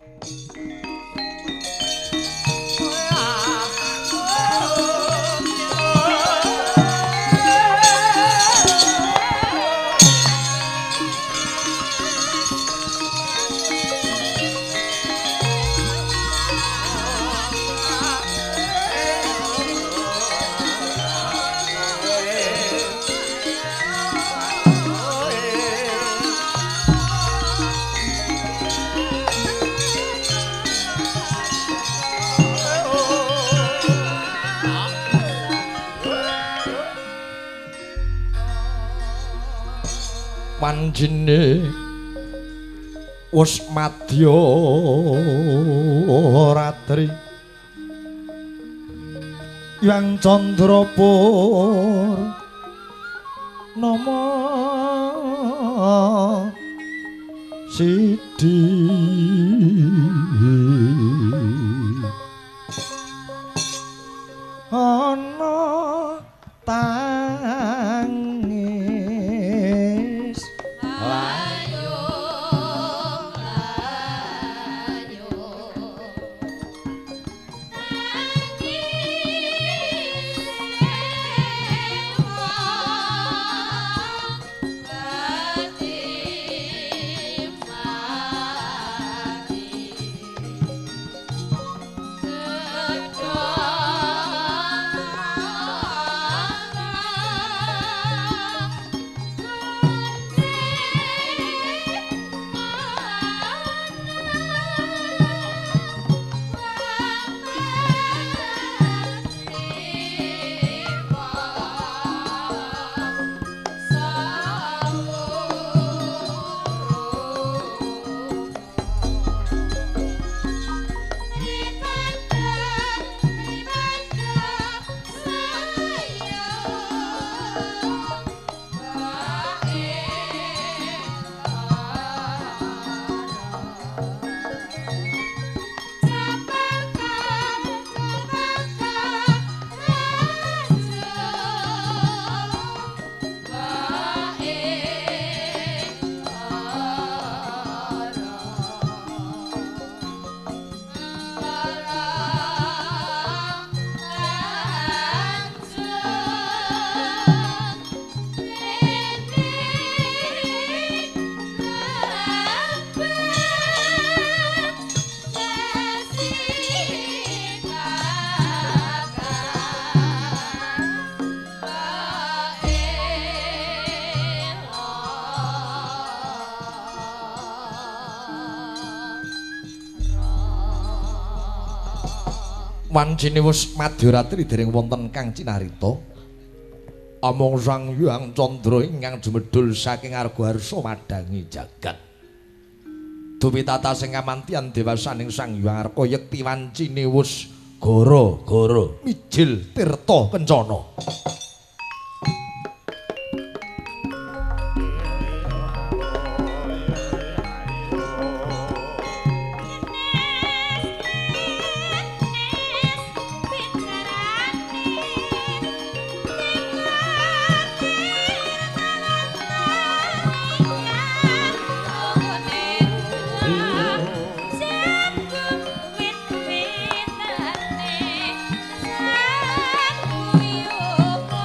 Panjene wis madya ratri yang Candrapur nama Sidi ana tangis layu Wancine wis madyaratri dereng wonten kang cinarita amung Sang Hyang Candra ingkang jumedhul saking arga-arsa madhangi jagat duwitata sing kamantian dewasaning Sang Hyang Arka yekti wancine wis gara-gara mijil tirta kencana. Sang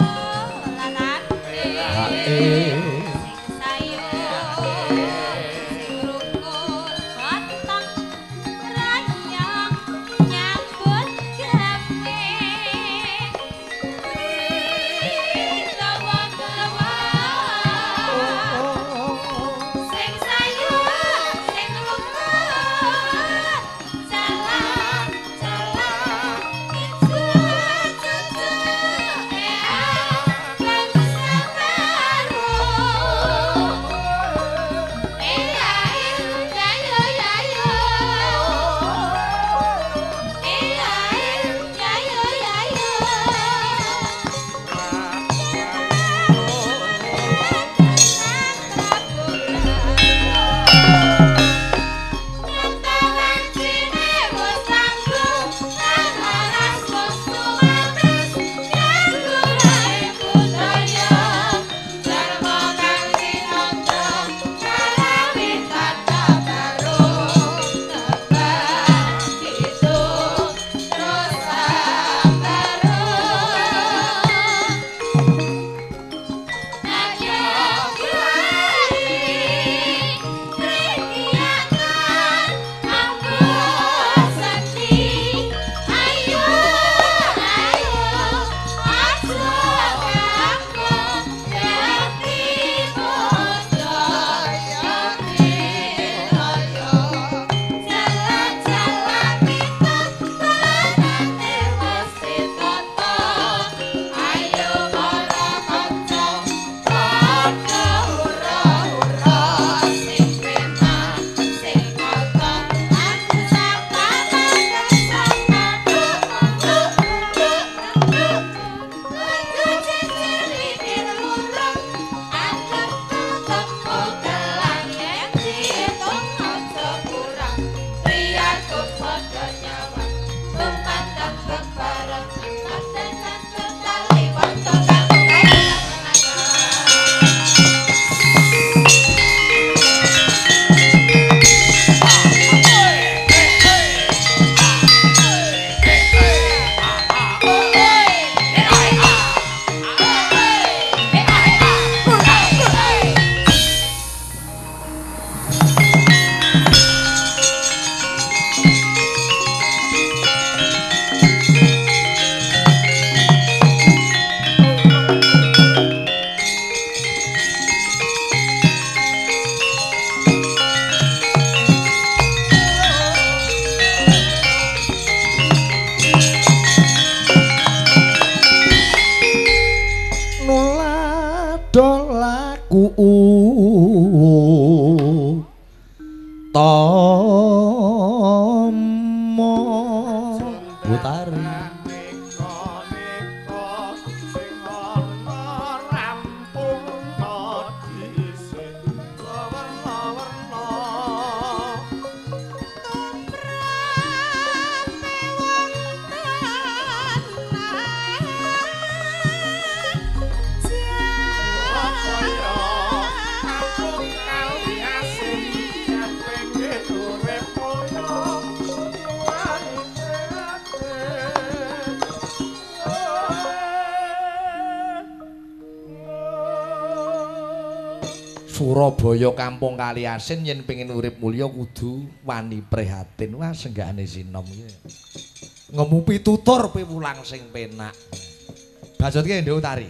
Surabaya kampung Kaliasin yen pengen urip mulya kudu wani prihatin. Wah senggane sinom iki. Ngemu pitutur piwulang sing penak. Bajutke Nduk Utari.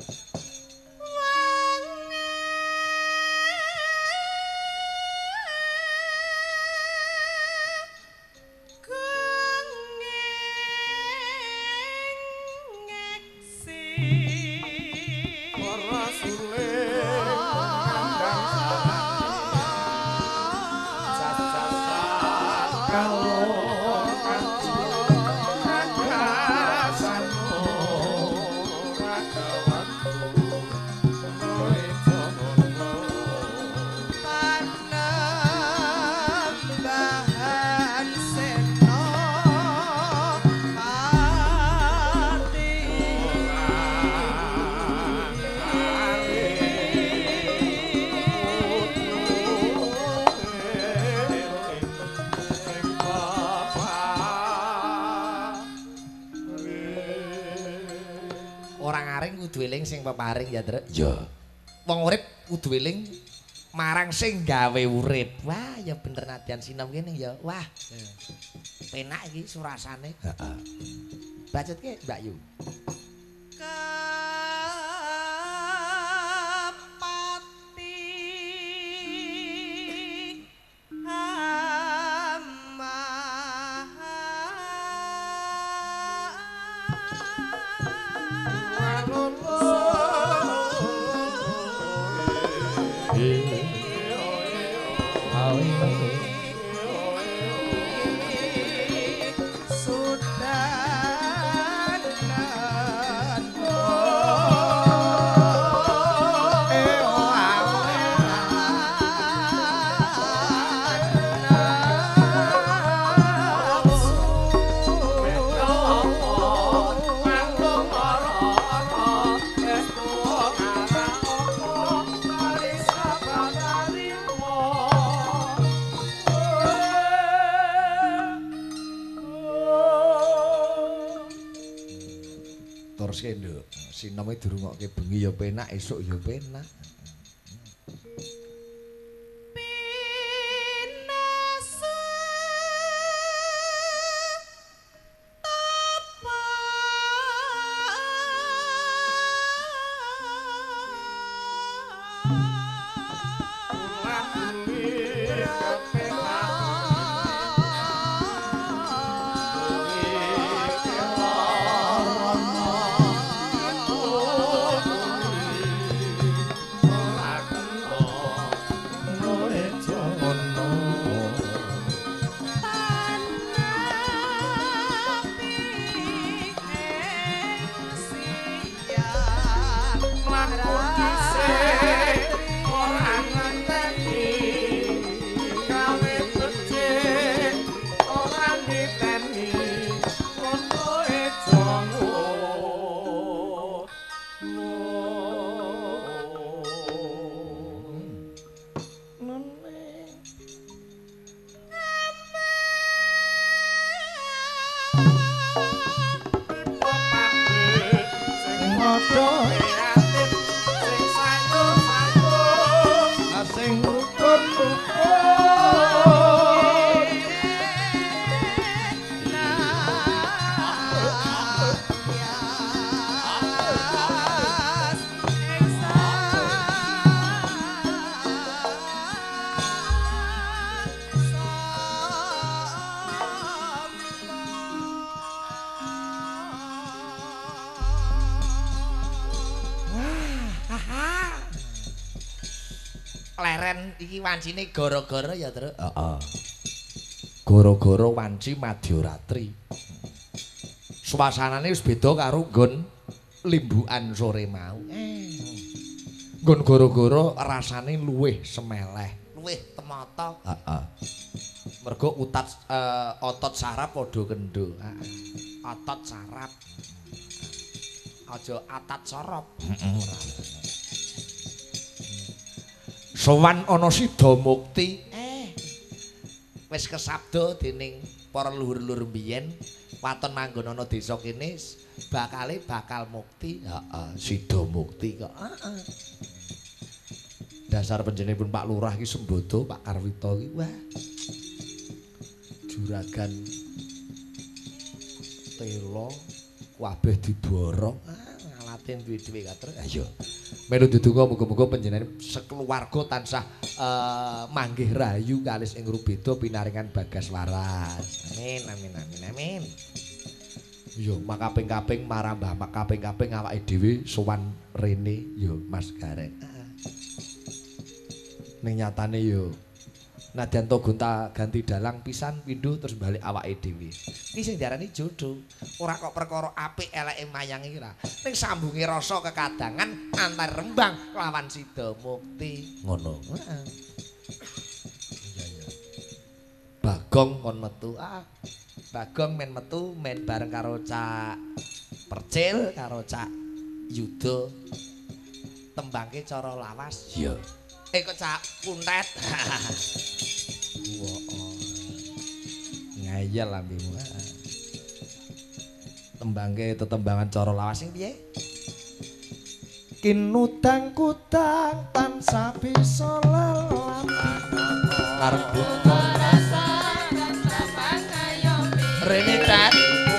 Kudu eling sing peparing ya, Truk. Ya. Wong urip kudu eling marang sing gawe urip. Wah, ya bener nadyan sinom kene ya. Wah. Penak iki surasane. Heeh. Bacutke Mbak Yu. Terus Nduk, sinome dirungokke bengi ya penak, esuk ya penak. Leren iki wancine gara-gara ya, Truk. Heeh. Gara-gara wanci Madyaratri. Suasanane wis beda karo nggon limbukan sore mau. Nggon gara-gara rasane luwih semeleh, luwih temata. Heeh. Mergo otot saraf padha kendho. Heeh. Otot saraf. Aja atat sorop. Heeh. Sowan ana Sida Mukti. Wis kesabda dening para luhur-luhur biyen waton manggon ana desa kene bakal mukti. Heeh, Sida Mukti kok. Heeh. dasar panjenenganipun Pak Lurah iki Sembodo, Pak Karwito iki wah. Juragan telo kabeh diborong. Ngalatin duwe-duwe kater. Ayo. Melu didonga muga-muga panjenengan sekeluarga tansah manggih rahayu kalis ing rubeda pinaringan bagas waras. Amin amin amin amin. Yo makaping-kaping marambah makaping-kaping awake dhewe sowan rene yo Mas Gareng. Ning nyatane yo nadyan to gonta ganti dalang pisan pindho terus balik awake dhewe. Iki sing diarani jodoh. Ora kok perkara apik eleke mayang iki ra. Ning sambunge rasa kekadangan antar Rembang lawan Sida Mukti. Ngono. Heeh. Iya iya. Bagong kon metu. Bagong men metu men bareng karo Cak Percil karo Cak Yuda. Tembangke cara lawas. Iya. Kok Cak Kuntet. Ngayal lambemu. Tembangke tetembangan cara lawas sing piye? Kinudang kudang tansah bisa lelam. Arep rasa dan tembang ayo. Rene tat.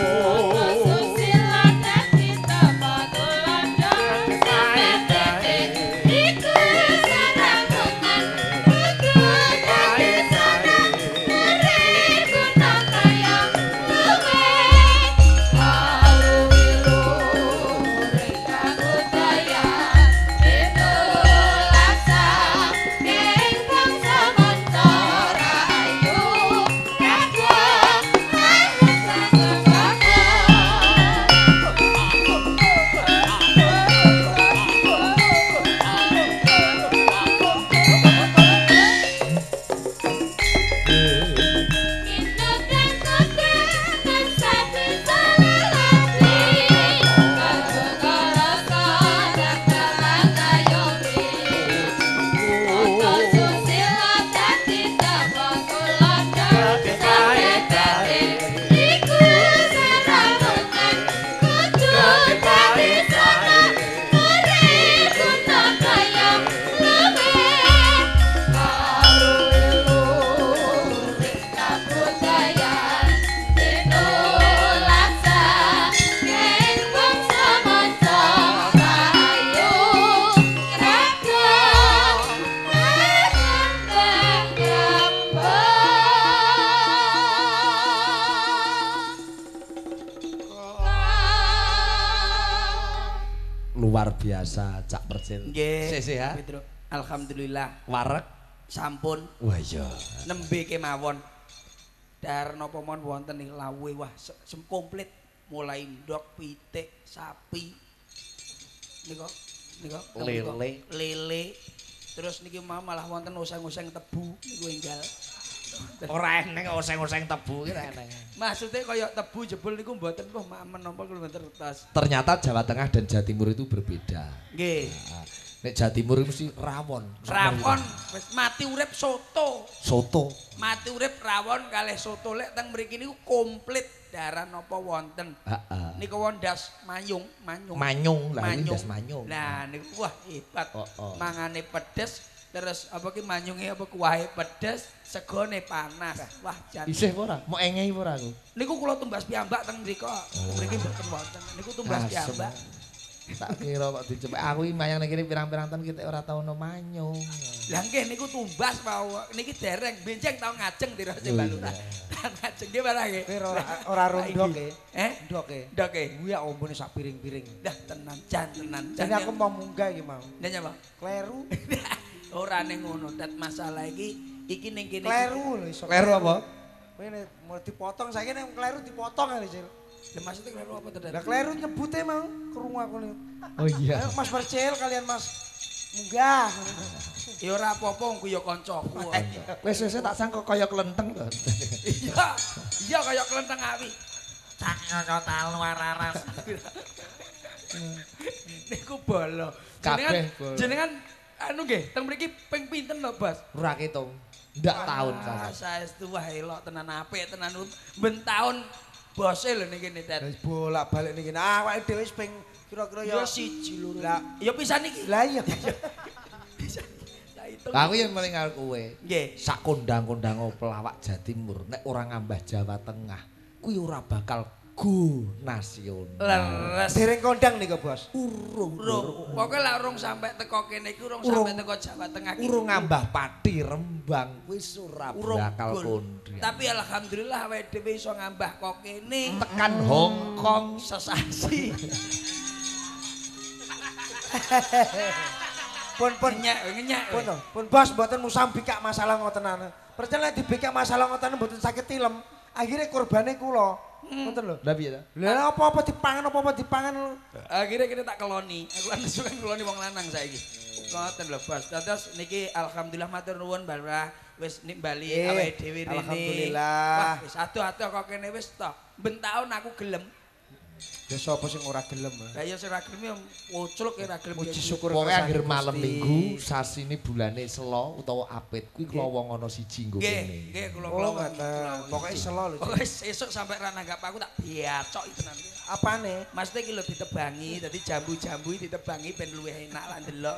Luar biasa Cak Percil. Nggih. Sehat. Alhamdulillah. Wareg Sampun. Wah iya. Nembe kemawon. Dar napa mon wonten ing lawuhe wah komplit mulai ndok, pitik, sapi. Nika lele. Terus niki malah wonten oseng-oseng tebu niku enggal. Ora eneng oseng-oseng tebu ki ora eneng. Maksudnya kaya tebu jebul niku mboten kok menapa kilometer tas. Ternyata Jawa Tengah dan Jawa Timur itu berbeda. Nggih. Nek Jawa Timur mesti rawon. Rawon wis mati urip soto. Soto. Mati urip rawon kalih soto lek teng mriki niku komplit darah napa wonten. Heeh. Niku wondas manyung. Manyung, lah ini das manyung. Nah niku wah hebat. Oh. Mangane pedes terus apa ki manyunge apa kuwahe pedes, segone panas. Wah jan. Isih ora? Mau engehi ora aku? Niku kula tumbas piyambak teng mriko. Mriki mboten wonten. Niku tumbas piyambak. Tak kira kok dicepek aku iki mayang ning kene pirang-pirang tahun kita ora tau ono manyung. Lah nggih niku tumbas mau niki dereng benjing tau ngajeng tira sing baluna. Ngajeng nggih malah nggih. Ora rondok e. Ndoke. Kuwi ombone sak piring-piring. Dah tenan jan. Jadi aku mau munggah iki mau. Ndak nyapa? Kleru. Ora ning ngono, dat masalah iki ning kene. Kleru lho iso. Kleru apa? Kowe nek mau dipotong saiki nek kleru dipotong ae, Cil. Lah maksudnya kleru apa to, Dat? Lah kleru nyebute mau krungu aku niku. Oh iya. Ayo Mas Percil kalian Mas munggah. Ya ora apa-apa ku ya kancaku. Wis tak sangka kaya klenteng to. Iya kaya klenteng awi. Cak nyocotal luar aras. Niku bolo. Jenengan anu nggih, teng mriki ping pinten lho, Bos? Ora ketung. Ndak taun sama. Saestu wah elok tenan apik tenan ben taun bose lho niki Dat. Wis bolak-balik niki. Awake dhewe wis ping kira-kira ya 1 2 Lah ya pisan iki. Lah iya. Pisan. Aku yen paling karo kowe. Nggih. Sak kondang-kondang pelawak Jawa Timur nek ora ngambah Jawa Tengah kuwi ora bakal go nasional. Leres. Dereng kondang niku, Bos. Urung. Pokoke lek urung sampe teko kene iki urung sampe teko Jawa Tengah iki. Urung ngambah Pati Rembang wis ora Urung bakal gol. kondang. Tapi alhamdulillah awake dhewe iso ngambah kok kene. Tekan Hong Kong Sesasi. Pun Ngenyak. pun Bos mboten musambikak masalah ngotenan. Percaya dibikak masalah ngotenan mboten sakit tilem. Akhirnya korbane kula. Ngoten lho. Lah piye ta? Lah apa-apa dipangan. Akhirnya kita tak keloni. Aku kan suka keloni wong lanang saiki. Ngoten lho, Bos. Terus niki alhamdulillah matur nuwun Mbak wis nimbali awake dhewe rene. Alhamdulillah. Wah, wis atuh-atuh kok kene wis to. Ben taun aku gelem. Ya sapa sing ora gelem? Lah ya sing ora gelem ya wucluk ya ora gelem. Muji syukur Pokoke kersane akhir malam Gusti. minggu sasine bulane Selo utawa Apit kuwi klowong ana siji nggo Nggih, kene. nggih kula Oh, ngoten. Pokoke selo lho. Pokoke esuk sampai ra nanggap aku tak biacok itu nanti. Apane? Maksudnya iki lho ditebangi, dadi jambu-jambu ditebangi ben luwih enak lan delok.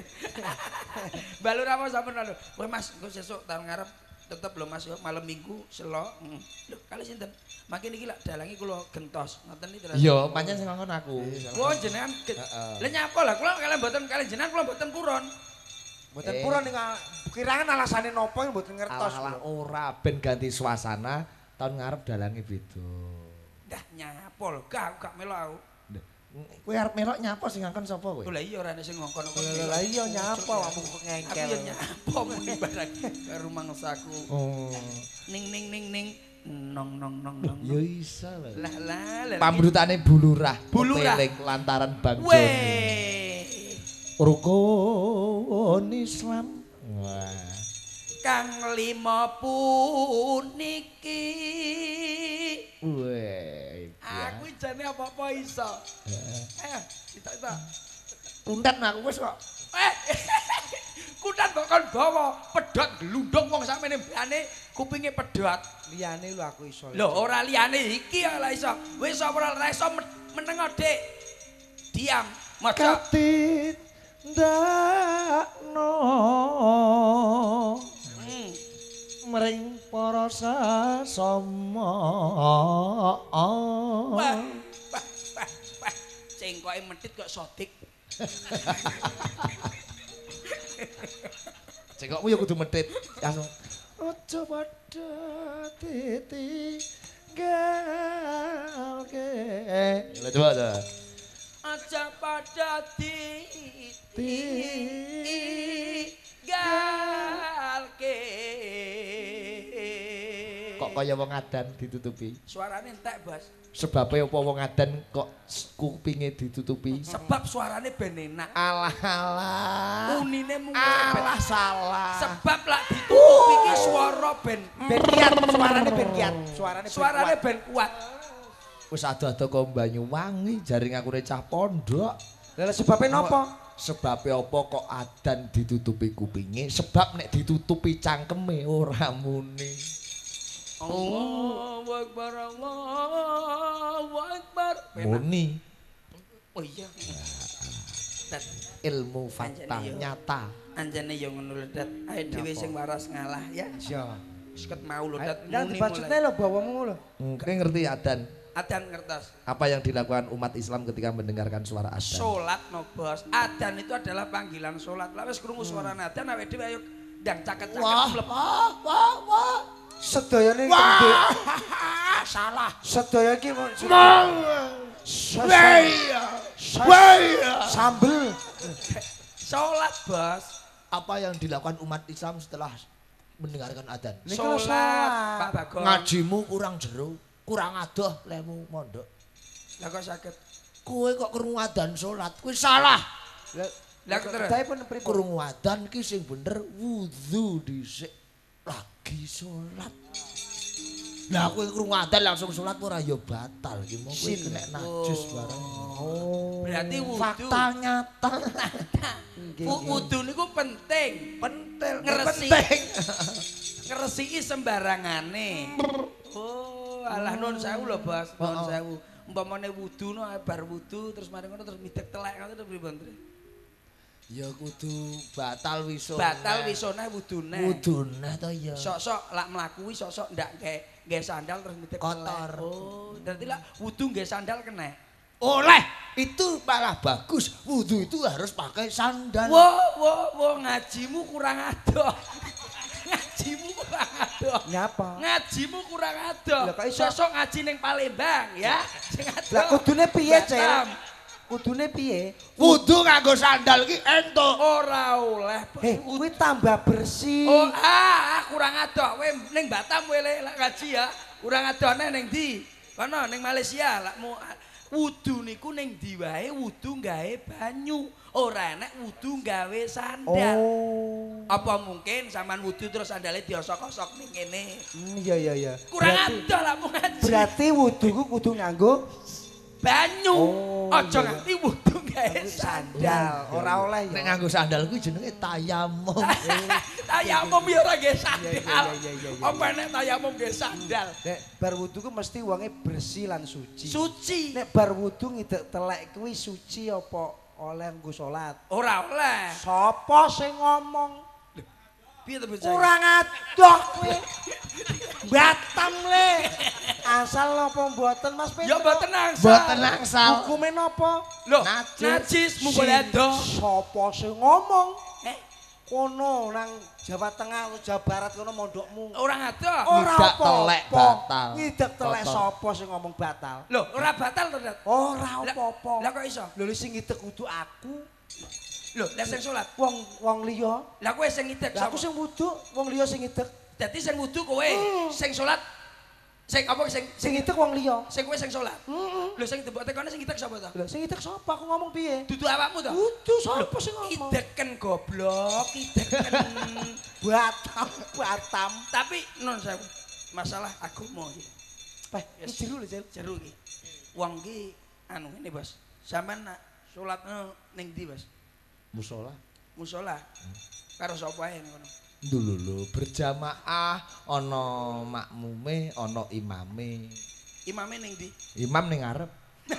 Balur apa sampun lho. Wah Mas, engko sesuk tahun ngarep tetep lho Mas malam minggu selo. Lho, kali sinten? Makin iki lak dalangi kula gentos. Ngoten iki terus. Iya, pancen sing ngongkon aku. Oh jenengan lha nyapa lah kula kalian mboten kalian jenengan kula mboten purun. Mboten purun ning kirangan alasane napa mboten ngertos. Alah ora ben ganti suasana, tahun ngarep dalange beda. Dah nyapa lho, gak melok aku. Kowe arep melok nyapa sing ngongkon sapa kowe? Lha iya ora ana sing ngongkon kok. Lah iya nyapa kamu Aku ngengkel. ya nyapa muni barang karo mangsaku. Oh. Ning nong. Ya isa lho. Lah. Pamrutane bulurah, Bulurah. pepeling lantaran Bang Joni. Weh. Rukun Islam. Wah. Kang lima puniki. Weh. Aku jane apa-apa iso. Ayo, kita. Punten aku wis kok. Kudan kok kon bawa pedhot glundung wong sakmene mbane kupinge pedhot. Liyane lho aku iso. Lho ora liyane iki ora iso. Wis ora iso meneng Dik. Diam. Maca. Katit ndakno mring para sasama. Wah. Cengkoke medhit kok sodik. Cengkokmu ya kudu medhit. Langsung aja padha titi galke. Lah coba to. Aja pada titi galke. Kok kaya wong adan ditutupi? Suarane entek, Bos. Sebabnya apa wong adan kok kupinge ditutupi? Sebab suarane ben enak. Alah. Unine mung Alah salah. sebab lak ditutup iki swara ben kiat, suarane ben kiat. suarane ben kuat. Wis ado-ado kok Banyuwangi jaring aku cah pondok. Lah sebabnya napa? Sebabnya apa kok adan ditutupi kupinge? Sebab nek ditutupi cangkeme ora muni. Allahu Akbar, Allahu Akbar. Muni Oh iya. Dat ilmu fakta Anjani yo. nyata. anjane yo ngono lho, Dat. Ayo dhewe sing waras ngalah ya. Iya. Seket mau lho, Dat. Lah Muni dibacutne mulai. lho bawamu lho. Kowe ngerti adan? Adan ngertos. Apa yang dilakukan umat Islam ketika mendengarkan suara adan? Salat no, Bos. Adan itu adalah panggilan salat. Lah wis krungu suara adan awake dhewe ayo ndang caket-caket mlebu. wah. Sedayane tembe. Salah. Sedaya iki sambel. Salat, Bos. Apa yang dilakukan umat Islam setelah mendengarkan adan? Niku lho Salat, Pak Bagong. Ngajimu kurang jero, kurang adoh lemu mondok. Lah kok saged. Kowe kok krungu adan salat, kuwi salah. Lah terus. Dae pun pripun? Krungu adan ki sing bener wudu dhisik lagi salat. Lah kowe krungu adan langsung salat ora ya batal ki mong kowe kena najis bareng. Oh. Berarti wudu. Fakta nyata. Wudu niku penting. Pentil Ngresi. penting. Ngresiki sembarangane. Oh, alah nun sewu lho, Bos. Nun sewu. Umpamane wudu no bar wudu terus mari ngono terus midek telek ngono terus pripun? Ya kudu batal wisona. Batal wisona wudune. Wudune to ya. Sok-sok lak mlaku sok-sok ndak nggae sandal terus ngidek Kotor. Oh, berarti lak wudu nggae sandal kena. Oleh, itu malah bagus. Wudu itu harus pakai sandal. Wo, ngajimu kurang adoh. Ngajimu kurang adoh. Nyapa? Ngajimu kurang adoh. Lah kok iso? Sosok ngaji ning Palembang ya. Sing adoh. Lah kudune piye, Cel? Batam. Kudune piye? Wudu nganggo sandal ki entuk. Ora oleh. Kuwi tambah bersih. Oh, kurang adoh. Kowe ning Batam kowe lek ngaji ya. Kurang adohne ning ndi? Kono ning Malaysia lakmu wudu niku ning ndi wae wudu gawe banyu. Ora enek wudu gawe sandal. Oh. Apa mungkin sampean wudu terus sandale diosok-osok ning kene? Iya. Kurang adoh lakmu ngaji. Berarti wuduku kudu nganggo banyu. Oh, Aja iya. nganti wudu gawe sandal. Ora oleh ya. Nek nganggo sandal kuwi jenenge tayamum. Tayamum ya ora nggih sandal. Iya. Apa nek tayamum nggih sandal? Nek bar wudu ku mesti wonge bersih lan suci. Suci. Nek bar wudu ngidek telek kuwi suci apa oleh nggo salat? Ora oleh. Sapa sing ngomong? Piye to bocah? Kurang adoh kowe. Batam le. Asal napa mboten Mas Petro? Ya mboten angsal. Mboten angsal. Hukume napa? Loh, Najis. najis mung boleh adoh. Sapa sing ngomong? Eh, Kono nang Jawa Tengah atau Jawa Barat kono mondokmu. orang adoh. Ora Ngidak apa-apa. telek batal. Ngidak telek Kotor. sapa sing ngomong batal? Loh, ora batal to, Dat? Ora Lah- apa-apa. Lah kok iso? Lho sing ngidak kudu aku, Loh, lah sing salat. wong liya. Lah kowe sing ngidek Lah aku sapa? sing wudu, wong liya sing ngidak. Dadi sing wudu kowe, sing salat sing apa Sing sing ngidak wong liya. sing kowe sing salat. Heeh. Lho sing debok tekone sing ngidek sapa to? Lah sing ngidak sapa? Aku ngomong piye? Dudu awakmu to? Wudu sapa sing ngomong? Ideken goblok, ideken. Batam. Tapi non sewu. Masalah agama iki. Peh, iki jero lho, Cel. Jeru iki. Wong iki anu ngene, Bos. Sampeyan nak salat ning ndi, Bos? Musola. Musala. Karo sapa ae ngono. Dulu berjamaah ana makmume, ana imame. Imame ning ndi? Imam ning ngarep.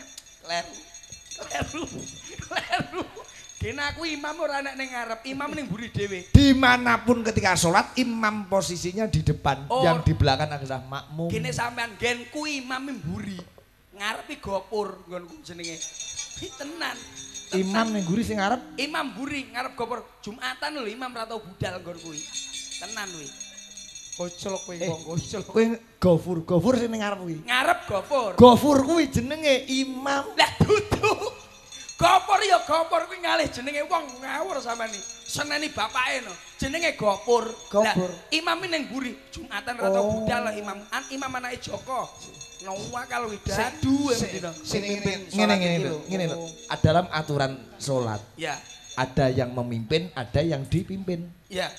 Kleru. Kene aku imam ora nek ning ngarep, imam ning mburi dhewe. Dimanapun ketika sholat, imam posisinya di depan, Oh. yang di belakang adalah makmum. Kene sampean genku imam mburi. Ngarepi gopur nggonku jenenge. Tenan. Imam ning guri sing ngarep. Imam mburi ngarep gopur. Jumatan lho imam ra tau budal nggon kuwi. Tenan kuwi. Kocol kowe wong kocol. Kowe gofur sing ning ngarep kuwi. Ngarep gopur. Gofur kuwi jenenge imam. Lah dudu. Gopur ya gopur kuwi ngalih jenenge wong ngawur sampean iki. Seneni bapake no. Jenenge gopur. Gopur. Lah imam ning mburi. Jumatan ra tau budal lah imam. Imam anake Joko. Nowa kalau widadu mesti. Sing mimpin salat iki lho. Ngene lho. Dalam aturan sholat, Ya. ada yang memimpin, ada yang dipimpin. Ya.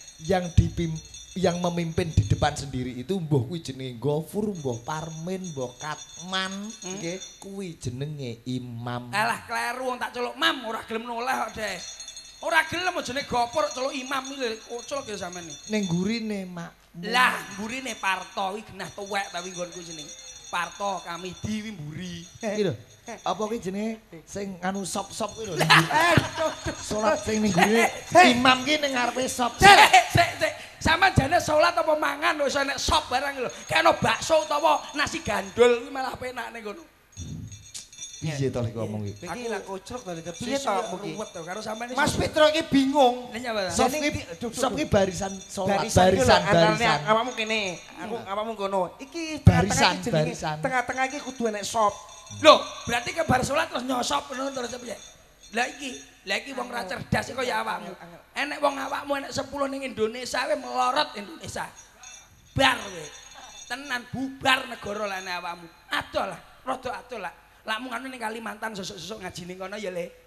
Yang memimpin di depan sendiri itu mbah kuwi jenenge Gofur, mbah Parmin, mbah Katman, nggih kuwi jenenge imam. Alah kleru wong tak celuk mam ora gelem noleh kok deh. Ora gelem jenenge gopur celuk imam iki kocok ya sampean iki. Ning gurine mak. Lah mburine Parto iki genah tuwek tapi nggonku jeneng. Parto kami diwi mburi. Iki lho. Apa kuwi jenenge sing anu sop-sop kuwi lho. Salat sing ning gurine imam ki ning ngarepe sop. Sik. Sampeyan jane salat apa mangan wis enek sop barang lho. Kayak ono bakso utawa nasi gandul kuwi malah penak ning ngono. Piye to lek ngomong iki? Iki lak kocok to lek piye Piye to to mugi? ruwet to karo sampean iki. Mas Petro iki bingung. Lah nyapa? Sop ki barisan salat, Barisan. barisan. Awakmu kene, aku awakmu kono. Iki Barisan, tengah-tengah iki jenenge barisan. tengah-tengah iki kudu enek sop. Loh, berarti ke bar salat terus nyosop ngono terus piye? Lah iki wong ra cerdas kaya awakmu. Enek wong awakmu enek 10 ning Indonesia we melorot Indonesia. Bar we. Tenan bubar negara lane awakmu. Adoh lah, rada adoh lah. Lakmu anu ning Kalimantan sesuk-sesuk ngaji ning kono ya Le.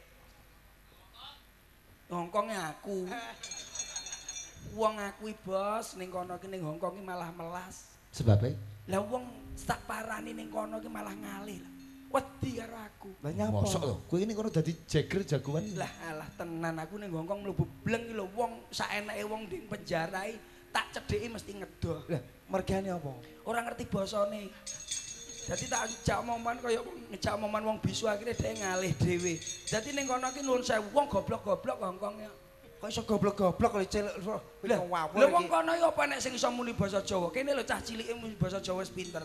Hongkonge aku. Wong aku bos ning kono ki ning Hongkong ki malah melas. Sebabe Lah wong tak parani ning kono ki malah ngalih lah. Wedi karo aku. Lah nyapa? mosok lho. Kowe ini kono dadi jeger jagoan. Lah alah tenan aku ning Hongkong mlebu bleng ki lho wong saeneke wong ning penjarai tak cedheki mesti ngedoh. Lah mergane apa? Ora ngerti basane. Dadi tak jak omongan kaya ngejak omongan wong bisu akhirnya dhek ngalih dhewe. Dadi ning kono ki nuwun sewu wong goblok-goblok Hongkong ya. Kok iso goblok-goblok lho cilik Lah ngawur lho wong kono ya apa nek sing iso muni basa Jawa. Kene lho cah cilike muni basa Jawa wis pinter.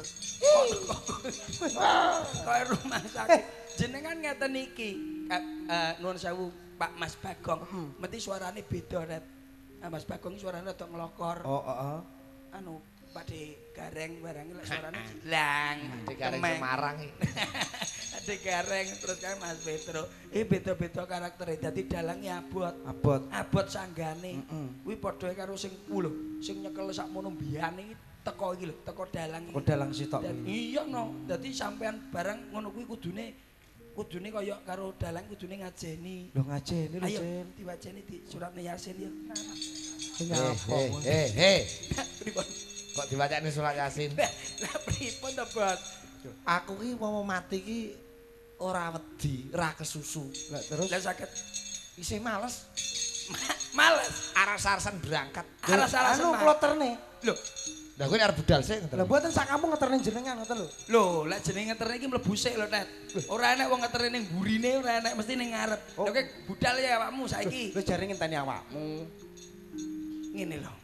Kaya rumah sakit. Jenengan ngeten iki. Nuwun sewu Pak Mas Bagong. Mesti suarane beda Ret. Mas Bagong suarane rada nglokor. Oh, heeh. Anu Pakde Gareng barang lek suarane jilang. Pakde Gareng Semarang iki. Pakde Gareng terus kae Mas Petro. Beda-beda karaktere. Dadi dalange abot. Abot sanggane. Kuwi padha karo sing ku lho, sing nyekel sakmono mbiyane iki teko iki lho, teko dalang iki. Teko dalang sitok. Iya no. Dadi sampean barang ngono kuwi kudune kaya karo dalang kudune ngajeni. Lho ngajeni lho, Cil. Cil. Diwajeni di suratne Yasin ya. Pripun? Kok diwacane surat Yasin? Lah pripun to, Bos? Aku ki mau mati ki ora wedi, ora kesusu. Lah terus Lah saged Isih males. males. Aras-arasan berangkat. Aras-arasan. anu kloterne. Lho, Lah kowe arep budal sik ngoten. Lah mboten sak kampung ngeterne jenengan ngoten lho. lho, lek jeneng ngeterne iki mlebu sik lho, Net. Ora enek wong ngeterne ning burine, ora enek mesti ning ngarep. Lho kowe budal ya awakmu saiki. Lho jare ngenteni awakmu. Ngene lho.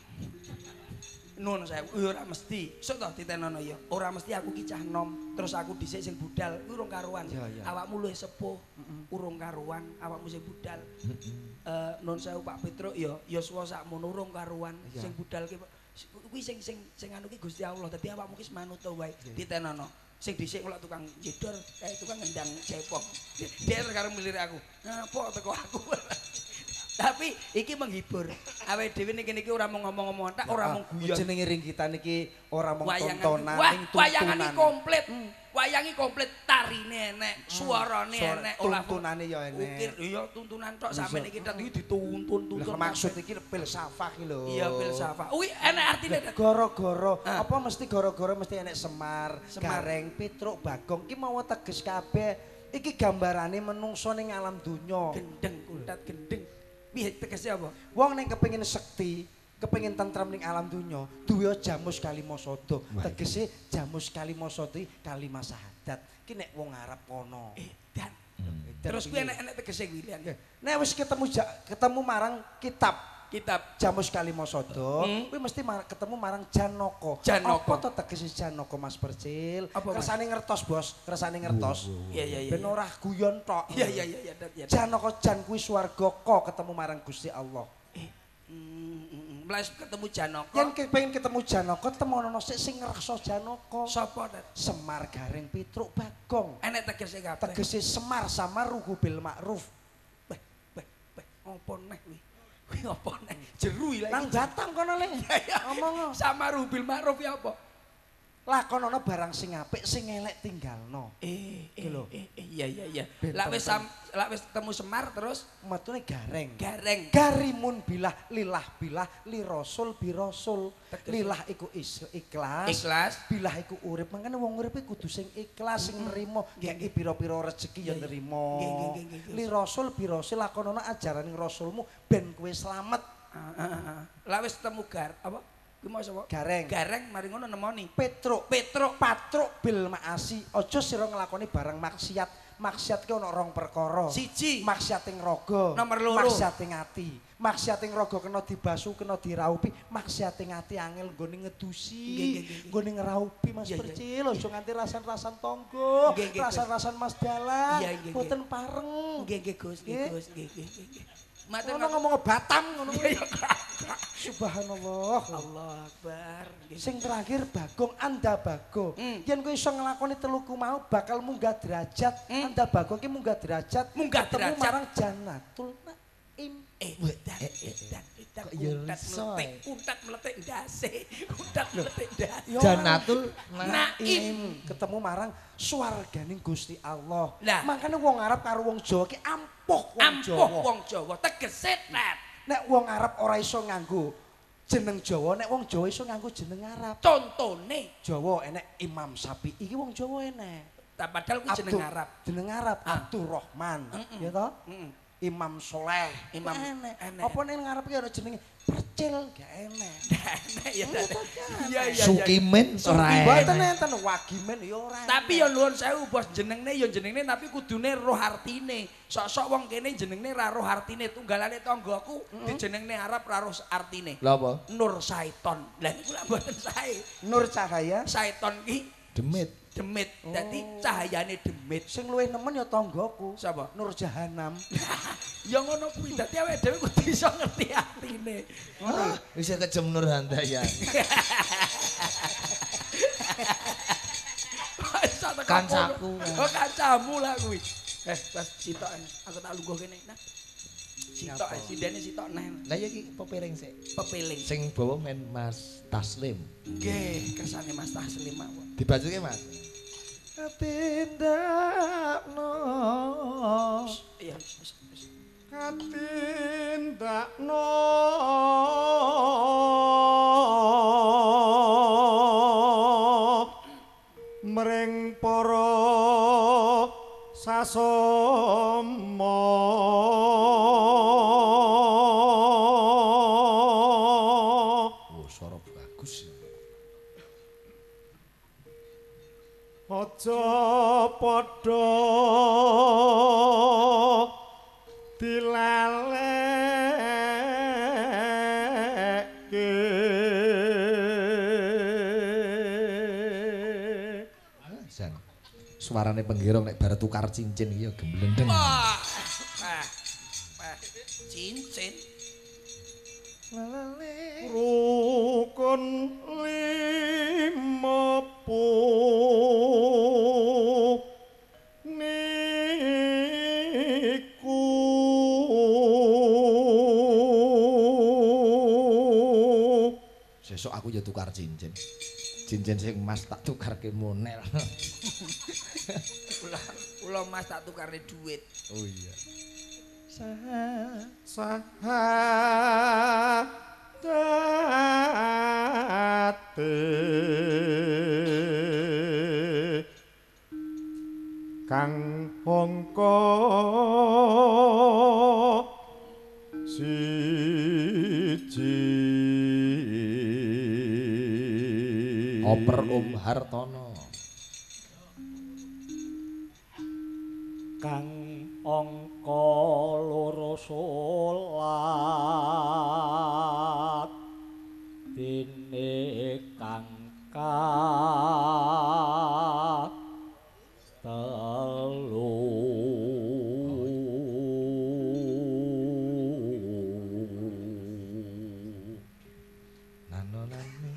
Nun saya ora mesti. Sok to ditenono ya. Ora mesti aku ki cah nom, terus aku dhisik sing budal, kuwi urung karuan. Awakmu luwih sepuh, urung karuan, awakmu sing budal. Nun sewu Pak Petro ya suwa sakmono urung karuan. Sing budal ki kuwi sing anu ki Gusti Allah. Dadi awakmu ki manut wae ditenono. Sing dhisik kok tukang jedor, tukang ngendang cepok. Dia karo milir aku. Ngapa teko aku? Tapi iki menghibur. Awake dhewe niki ora mau ngomong-ngomong tak ora mau guyon. Jenenge ringkitan iki ora mung tontonan, ning wayangan komplit. Wayangi komplit, tarine enek, suarane enek, tuntunane ya enek. Ukir iya tuntunan tok sampe iki dituntun. Lah maksud iki filsafah iki lho. Iya filsafah. Kuwi enek artine. Gara-gara apa mesti gara-gara mesti enek Semar, Gareng, Petruk, Bagong ki mau teges kabeh. Iki gambarane menungso ning alam donya. Gendeng, kuntat gendeng. Piye tegese apa? Wong ning kepengin sekti, kepengin tentrem ning alam donya, duwe jamus kalimasada. Tegese jamus kalimasada kalimah syahadat. Ki nek wong Arab kono. Dan terus kuwi enek tegese kuwi. Nek wis ketemu marang kitab Jamus Kalimasada, kuwi mesti ketemu marang Janaka. Apa to tegese Janaka Mas Percil? Kersane ngertos, Bos. Kersane ngertos. Iya. Ben ora guyon tok. Iya. Janaka jan kuwi swargaka ketemu marang Gusti Allah. Mlas ketemu Janaka. Yen kepengin ketemu Janaka, temono sik sing ngrasa Janaka. Sapa, Tet? Semar, Gareng, Petruk, Bagong. Enek tegese kabeh. Tegese Semar sama Ruhu bil Ma'ruf. Apa neh kuwi? Kuwi apa nek jeru iki. Nang Batang kono le. Ngomong sama Rubil Ma'ruf ya apa? Lakonono barang sing apik sing elek tinggalno. Iya. Lak wis ketemu Semar terus metune Gareng. Garimun bilah lillah bilah li rasul bi rasul. Lillah iku ikhlas. Bilah iku urip. Mangkane wong urip kudu sing ikhlas, sing nrimo, ngeki pira-pira rezeki ya nrimo. Li rasul bi rasul lakonono ajaraning rasulmu ben kowe slamet. Lak wis ketemu apa? Kuwi mau sapa? Gareng mari ngono nemoni. Petruk bil maasi. Aja sira nglakoni barang maksiat. Maksiat ki ana rong perkara. Siji, maksiating raga. Nomor loro, maksiating ati. Maksiating raga kena dibasu, kena diraupi. Maksiating ati angel nggone ngedusi, nggone ngraupi Mas Percil. Aja nganti rasan-rasan tangga, rasan-rasan Mas dalan. Boten pareng. Nggih, Gus. Ngono ngomong Batam ngono kuwi. Subhanallah. Allah Akbar. Sing terakhir Bagong Anda Bago. Yen kowe iso nglakoni teluku mau bakal munggah derajat. Anda Bago ki munggah derajat. Ketemu marang Jannatul Naim. Untat meletik ndase. Jannatul Naim. Ketemu marang swarganing Gusti Allah. Makane wong Arab karo wong Jawa ki ampuh wong Jawa. Tegese nek wong Arab ora iso nganggo jeneng Jawa, nek wong Jawa iso nganggo jeneng Arab. Contone Jawa enek Imam Syafi'i, iki wong Jawa enek. Padahal kuwi jeneng Arab. Jeneng Arab Abdurrahman, ya toh? Imam Soleh. Imam enek. Apa nek ngarep ki ana jenenge percil gak enek. Enek ya. Iya iya. Sukimen ora enek. Mboten enten wagimen ya ora. Tapi ya nuwun sewu bos jenengne ya jenengne tapi kudune roh artine. Sok-sok wong kene jenengne ra roh artine tunggalane tanggaku dijenengne Arab ra roh artine. Lha apa? Nur Saiton. Lah niku lak mboten sae. Nur cahaya Saiton ki Demit. demit. Dadi cahayane demit. sing luwih nemen ya tanggaku. Sapa? Nur Jahanam. Ya ngono kuwi dadi awake dhewe kudu iso ngerti artine. Bisa kejem Nur Handayani. Kancaku. Oh kancamu lah kuwi. Pas sitok aku tak lungguh kene. Nah. Sitok sidene sitok neh. Lah ya iki pepiring sik. Pepiling. Sing bawa men Mas Taslim. Nggih, kersane Mas Taslim mawon. Dibajuke Mas. Katindakno. Iya. Katindakno mring para sasama Suara bagus. Aja padha dilalekke San. Suarane penggirong nek bare tukar cincin iki ya gemblendeng. Wah. Cincin. rukun limepu niku Sesuk aku ya tukar cincin. Cincin sing emas tak tukarke monel. Kula Mas tak tukarne duit. Oh iya. Sahadate kang angka siji Oper Hartono kang angka loro salat dene kang telu nanonane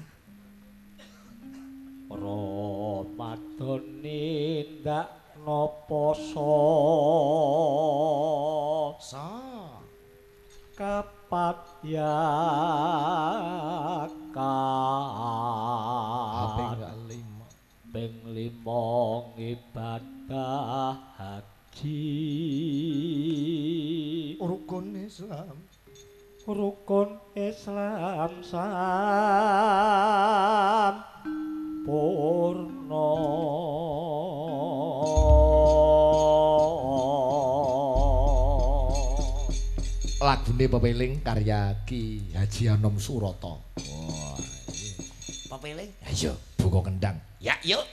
Ramadan nindak napa sa kapatyakan ping 5 ibadah haji rukun Islam sampurna lagune pepeling karya Ki Haji Anom Surata. Wah, iya. Pepiling. Ayo, buka kendang. Ya, yuk.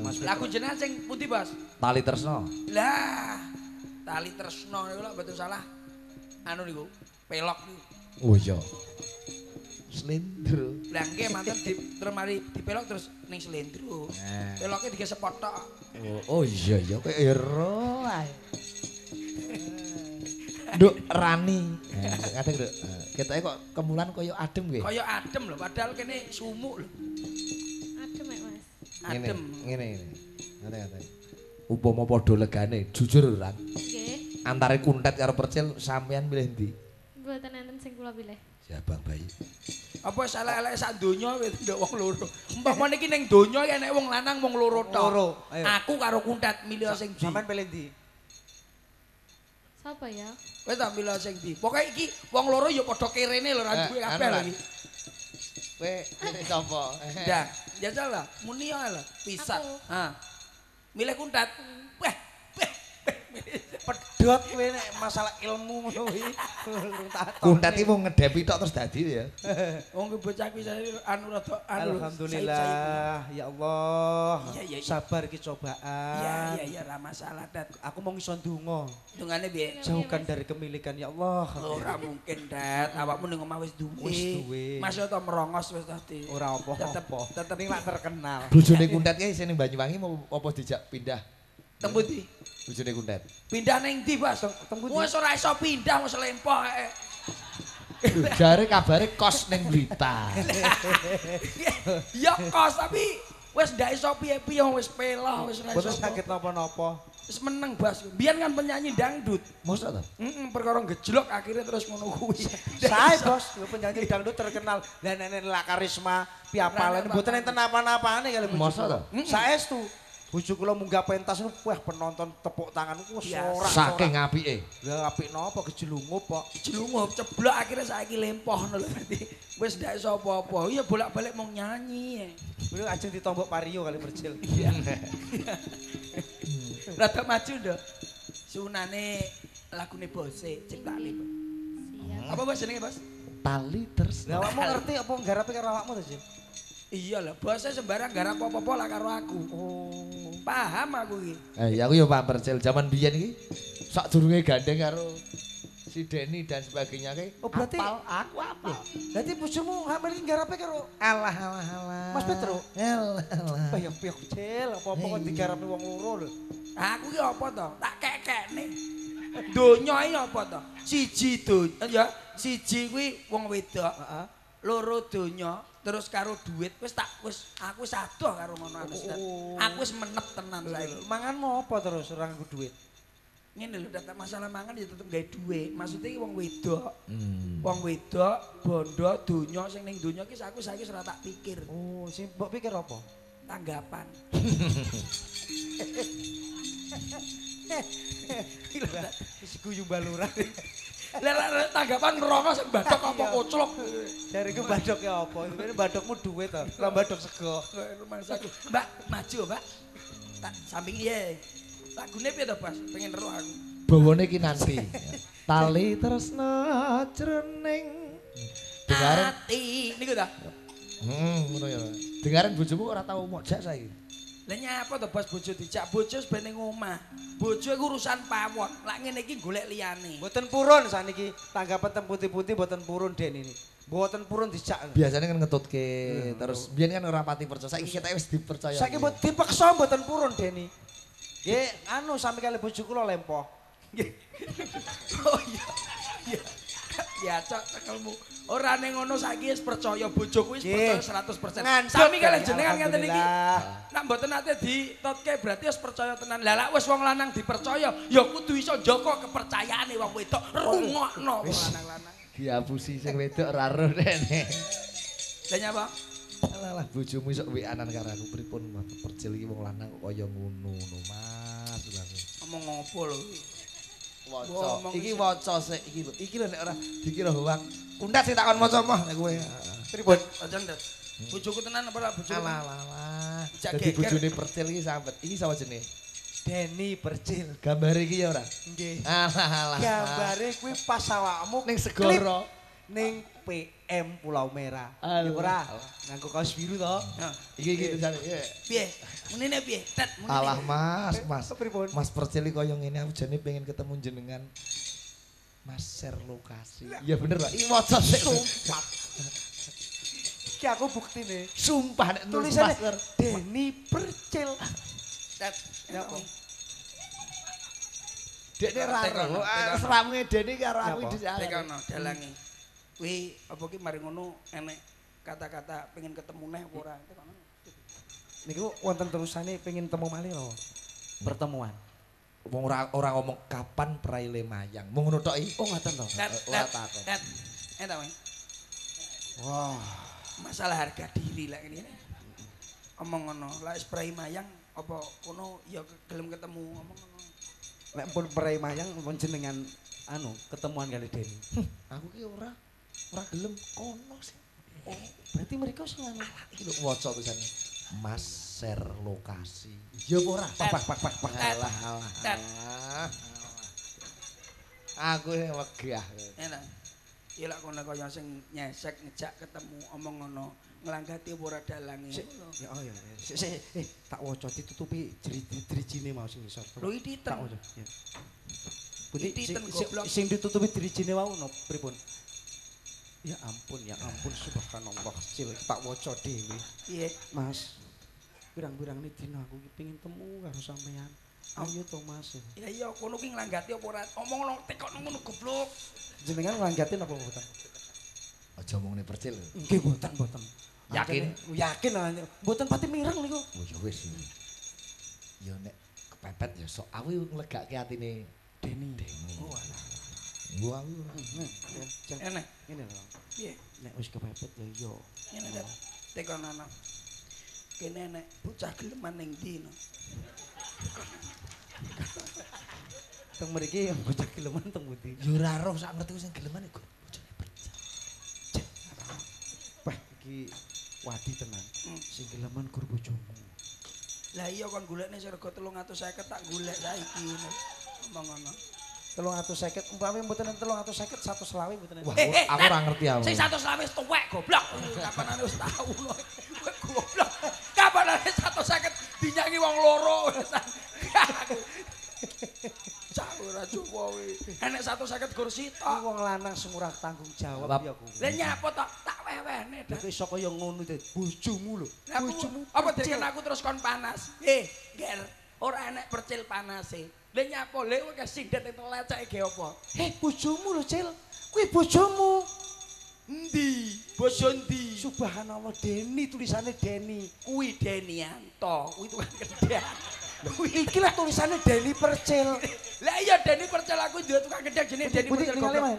Mas Lagu jenengan sing pundi, Bos? Tali Tresno. Lah, Tali Tresno niku lak mboten salah. Anu niku, pelok niku. Oh iya. Slendro. Lah nggih manten terus mari dipelok terus ning slendro. Peloke digesep potok. Oh iya iya kowe ero ae. Nduk Rani. Kadang nduk. Ketoke kok kemulan koyo adem nggih. Kaya adem lho padahal kene sumuk lho. Adem mek Mas. Adem. Ngene. Ngene. Upama padha legane, jujur Ran. Nggih. Antare kuntet karo percil sampean milih ndi? Mboten enten sing kula pilih. Ya Bang Bayi. Apa salah-elek sak donya wis nduk wong loro. Umpama niki ning donya enek wong lanang wong loro tok. Loro, ayo. Aku karo kuntet milih sing ndi? Sampeyan pilih ndi? Sapa ya? Kowe tak milih sing ndi? Pokoke iki wong loro ya padha kerene lho ra duwe kabeh lho iki. Kowe milih sapa? Dah, jajal lah, muni ae lah, pisan. Aku. Ha. Milih kuntet. Weh, Pedhot kowe nek masalah ilmu ngono kuwi. Urung tak Kuntet iki mung ngedepi tok terus dadi ya. Wong bocah kuwi anu rada anu. Alhamdulillah, ya Allah. Iya. Sabar iki cobaan. Iya, ra masalah, Dat. Aku mau iso ndonga. Dungane piye? Jauhkan dari kemilikan ya Allah. Ora mungkin, Dat. Awakmu ning omah wis duwe. Wis duwe. Masuk to merongos wis tadi. Ora apa-apa. Tetep ning lak terkenal. Bojone kuntet ki sing ning Banyuwangi mau apa dijak pindah? Temputi. Bojone kuntet. Pindah ning ndi, Bas? Wis ora iso pindah wis lempoh ae. Jare kabare kos ning Blitar. Ya kos tapi wis ndak iso piye-piye wis pelah wis ora iso. Boten sakit napa-napa. Wis meneng, Bas. Biyen kan penyanyi dangdut. Mosok to? Perkara gejlok akhirnya terus ngono kuwi. Sae bos, lho penyanyi dangdut terkenal. Lah nek La Karisma piapalan mboten enten apa-apane kali bojo. Mosok to? Saestu. Bojo kula munggah pentas niku wah penonton tepuk tangan niku sorak. Saking apike. Lah apik napa gejlungup kok. Jelungup ceblok akhirnya saiki lempoh lho dadi wis ndak iso apa-apa. Iya bolak-balik mau nyanyi. Beliau ajeng ditombok Pario kali Percil. Iya. Rada maju ndo. Sunane lagune Bose ciptakne. Siap. Apa Bos jenenge Bos? Tali Tresno. Lah awakmu ngerti apa nggarepe karo awakmu to, Jin? Iya lah, Bose sembarang garap apa-apa lah karo aku. Oh, paham aku iki. Ya aku ya Pak Percil zaman biyen iki sadurunge gandeng karo si Denny dan sebagainya ki. Oh berarti aku apal. Berarti bojomu hamil iki nggarepe karo Alah. Mas Petro? Alah. Wah ya piyok Cil, apa-apa kok digarepe wong loro lho. Aku ki apa to? Tak kekekne. Donya iki apa to? Siji donya ya, siji kuwi wong wedok. Heeh. Loro donya terus karo duit wis aku wis adoh karo ngono aku wis menep tenan saiki. Manganmu apa terus ora nganggo duit? Ngene lho data masalah mangan ya tetep gawe duit. Maksudnya iki wong wedok. Wong wedok bondo donya sing ning donya ki aku saiki ora tak pikir. Oh, sing mbok pikir apa? Tanggapan. Wis guyu baluran. Lah tanggapan ngerono sing badhok apa koclok. Jariku badhoke apa? Ini badhokmu duit to. Lah badhok sego. Rumahku. Mbak, maju, Mbak. Tak samping iye. Lagune piye to, Bas? Pengen ero aku. Bawane ki nanti. Tali Tresno jroning dengaran ati niku ta. Ngono ya. Dengaran bojomu ora tau mojak saiki. Lah nyapa to Bos bojo dijak bojo ben ning omah. Bojo iku urusan pawon. Lak ngene iki golek liyane. Mboten purun saniki. Tanggapan teng putih-putih mboten purun Den ini. Mboten purun dijak. Biasanya kan ngetutke terus biyen kan ora pati percaya. Saiki kita wis dipercaya. Saiki mbok dipaksa mboten purun Deni. Nggih, anu sami kali bojo kula lempoh. Nggih. Oh iya. Iya. Ya cok cekelmu. Ora ning ngono saiki wis percaya bojoku wis percaya 100%. Sami kali jenengan ngeten iki. Nek mboten nate ditotke berarti wis percaya tenan. Lah lak wis wong lanang dipercaya ya kudu iso njaga kepercayaane wong wedok. Rungokno wong lanang-lanang. Diapusi sing wedok ora ro rene. Lah nyapa? Alah bojomu iso WA-an karo aku pripun Mas Percil iki wong lanang kok kaya ngono Mas. Ngomong opo lho iki? Waca. Iki waca sik iki lho. Iki lho nek ora dikira hoang. Kundat sing takon maca mah nek kowe. Pripun? Aja ndet. Bojoku tenan apa ora bojoku? Alah. Jak Dadi geger. bojone Percil iki sambet. Iki sapa jenenge? Deni Percil. Gambar iki ya ora? Nggih. Alah. Gambare kuwi pas awakmu Ning segara. ning PM Pulau Merah. Ya ora. Nganggo kaos biru to. Iki tulisane. Piye? Munine piye? Tet, munine. Alah Mas, Mas. Pripun? Mas Percil kaya ngene aku jane pengen ketemu jenengan. Mas share lokasi. Iya bener Pak. Iki waca sik. Sumpah. Iki aku buktine. Sumpah nek Tulisane Deni Percil. Tet, Ya. Dekne ra ro. Seramunge Deni karo aku dhisik. Tekono dalange. Kuwi apa ki mari ngono enek kata-kata pengen ketemu neh apa ora? Tekono. Niku wonten terusane pengen temu malih lho. Pertemuan. Wong ora ngomong kapan praile mayang. Mung ngono tok iki. Oh ngoten to. Ora takon. Tet. Eta wae. Wah, Masalah harga diri lah ini. Omong ngono, lah spray mayang apa kono ya gelem ketemu ngomong ngono. nek pun perai mayang pun jenengan anu ketemuan kali Deni. Aku ki ora gelem kono sih. Oh, berarti mereka sing anu. Iki lho waca tulisane. Mas share lokasi. Ya apa ora? Pak. Alah. Aku sing wegah. Enak. Ya lak kono kaya sing nyesek ngejak ketemu omong ngono. Nglanggati apa ora dalange. Ya oh ya. Tak waca ditutupi drijine mau sing ngisor. Lho iki tak waca. Ya. Budi Titen goblok. sing ditutupi drijine wau no pripun? Ya ampun subhanallah cil tak waca dhewe. Piye? Mas. Pirang-pirang dina aku iki pengin temu karo sampean. Ayo to Mas. Ya iya kono ki nglanggati apa ora? Omong ngono tekokno ngono goblok. Jenengan nglanggatin apa mboten? Aja omongne Percil. Nggih mboten. Yakin? Yakin mboten pati mireng niku. Oh ya wis. Ya nek kepepet ya sok aku nglegake atine Deni. Oh alah. Gua aku. Enak. Ngene lho. Piye? Nek wis kepepet ya iya. Ngene dat. Tekono ana. Kene nek bocah geleman ning ndi no. Teng mriki bocah geleman teng pundi? Ya ora roh sak ngerti sing geleman iku bojone Percil. Wah, iki wadi tenan. Sing geleman gur bojomu. Lah iya kon golekne sing rega 350 tak golek saiki. Omong ngono. 350 umpame mboten 350 120 mboten. Wah, aku ora ngerti aku. Sing 120 wis tuwek goblok. Kapanane wis tau lho. Goblok. Kapanane 150 dinyangi wong loro. Cak ora cukup kuwi. Enek 150 kursi Iki tok. wong lanang sing ora tanggung jawab ya kuwi. Lah nyapa tok tak wewehne. Nek iso kaya ngono iki bojomu lho. Bojomu Apa dhewe aku terus kon panas. Ger, ora enek percil panase. Lah nyapa lek kowe kesindet itu leceke ge apa? Bojomu lho, Cil. Kuwi bojomu. Endi? Bojo endi? Subhanallah Deni tulisane Deni. Kuwi Denianto, kuwi tukang gedang. Iki lah tulisane Deni Percil. Lah iya Deni Percil aku duwe tukang gedang jenenge Deni Percil. ningali Mas.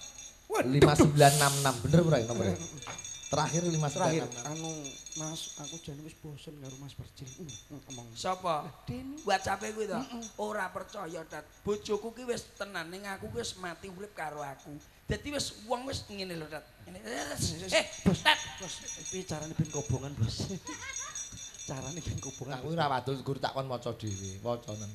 5966 bener ora iki nomornya? Terakhir 5966. Terakhir anu Mas aku jane wis bosen karo Mas Percil. Ngomong. Sapa? Deni. WhatsApp kuwi to. Ora percaya dat. Bojoku ki wis tenan ning aku wis mati urip karo aku. Dadi wis wong wis ngene lho dat. Ngene. Dat. Bos, iki carane ben kobongan, Bos. Carane ben kobongan. Aku ora wadul guru tak kon maca dhewe, wacanen.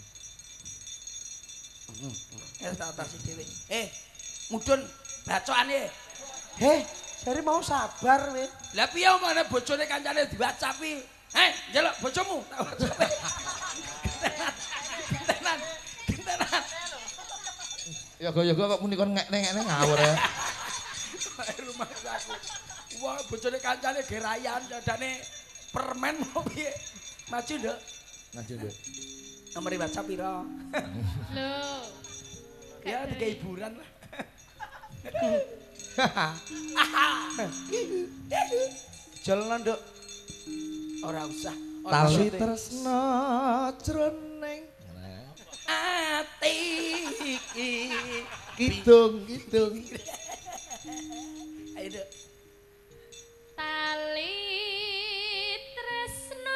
Tak atasi dhewe. Mudhun bacokane. Jare mau sabar we. Lah piye omane bojone kancane di WhatsApp iki? Njaluk bojomu. Gentenan. Ya kok muni kon ngekne ngawur ya. Rumah aku. Wah, bojone kancane gerayan dadane permen mau piye? Maju, Nduk. Maju, Nduk. Nomor WhatsApp piro? Loh. Ya tiga hiburan lah. Jalan Nduk. Ora usah. Tali tresna jroning ati iki. kidung. Ayo, Nduk. Tali tresna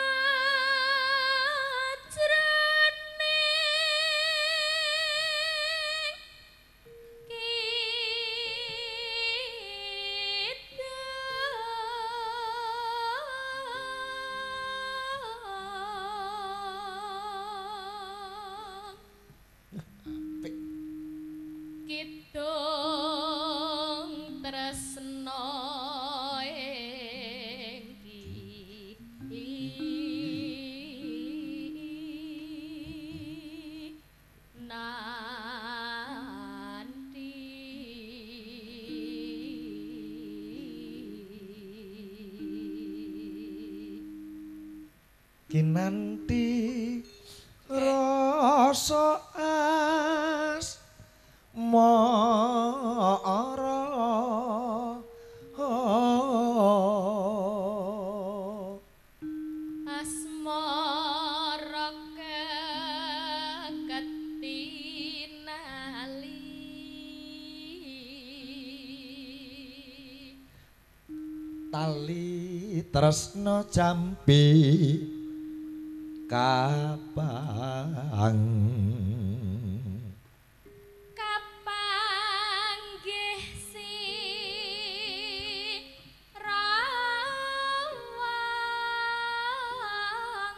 jroning kidung kinanti rasa asmara asmara ketinali tali tresna jampi kapang kapanggih si rawang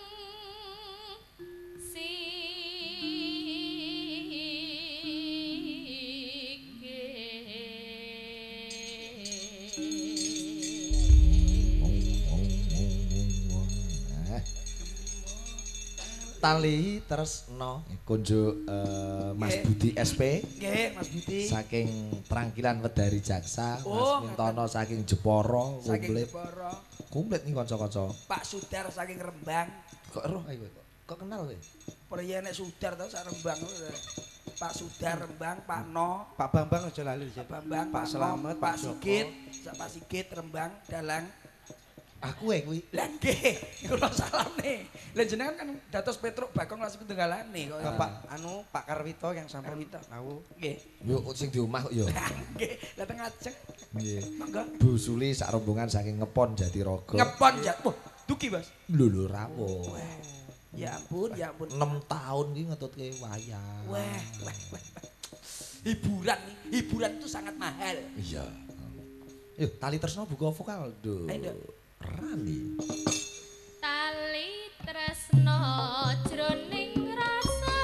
Tali Tresno kunjuk Mas Budi SP. Nggih, Mas Budi. Saking Trangkilan Wedari Jaksa, Oh, Mas Mintono saking Jepara, saking komplit. Jepara. Komplit nih kanca-kanca. Pak Sudar saking Rembang. Kok roh ae kowe? Kok kenal kowe? Priye nek Sudar to sak Rembang. Pak Sudar Rembang, Pak No, Pak Bambang aja lali Pak Bambang, Pak Pak Slamet, No, Pak Pak Sigit, Pak Sigit Rembang, Dalang. Aku kuwi. Lah nggih, kula salame. Lah jenengan kan dados Petruk Bagong Las Tunggalane kok. Bapak Pak Karwito yang sampun Karwito. tahu. Nggih. Yo sing di omah kok yo. Nggih, lah teng ajeng. Nggih. Monggo. Bu Suli sak rombongan saking Ngepon Jatirogo. Ngepon ya. Wah, dugi, Mas. Lho rawuh. Ya ampun, ya ampun. 6 tahun iki ngetutke wayang. Wah. Hiburan nih, hiburan itu sangat mahal. Iya. Yuk, Tali Tresno buka vokal. Duh. Ayo, Dok. Rani. tali tresno jroning rasa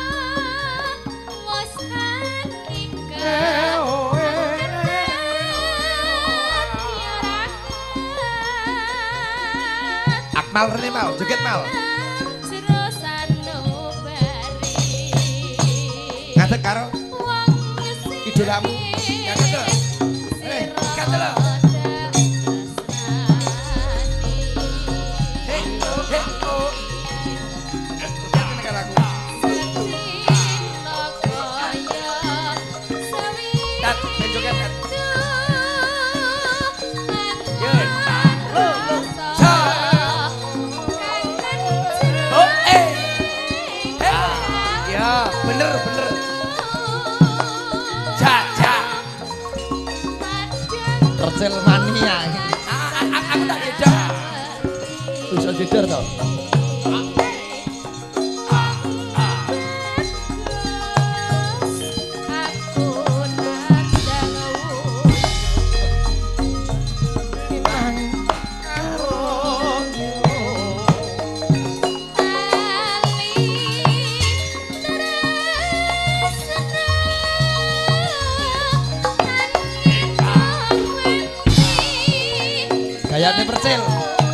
ngos Akmal Rene Mal, joget Mal. Ngadeg karo idolamu. Ngadeg. Ngadeg lho. Bener. Percel mania. Aku tak beda. Bisa jeder toh. Gayane percil.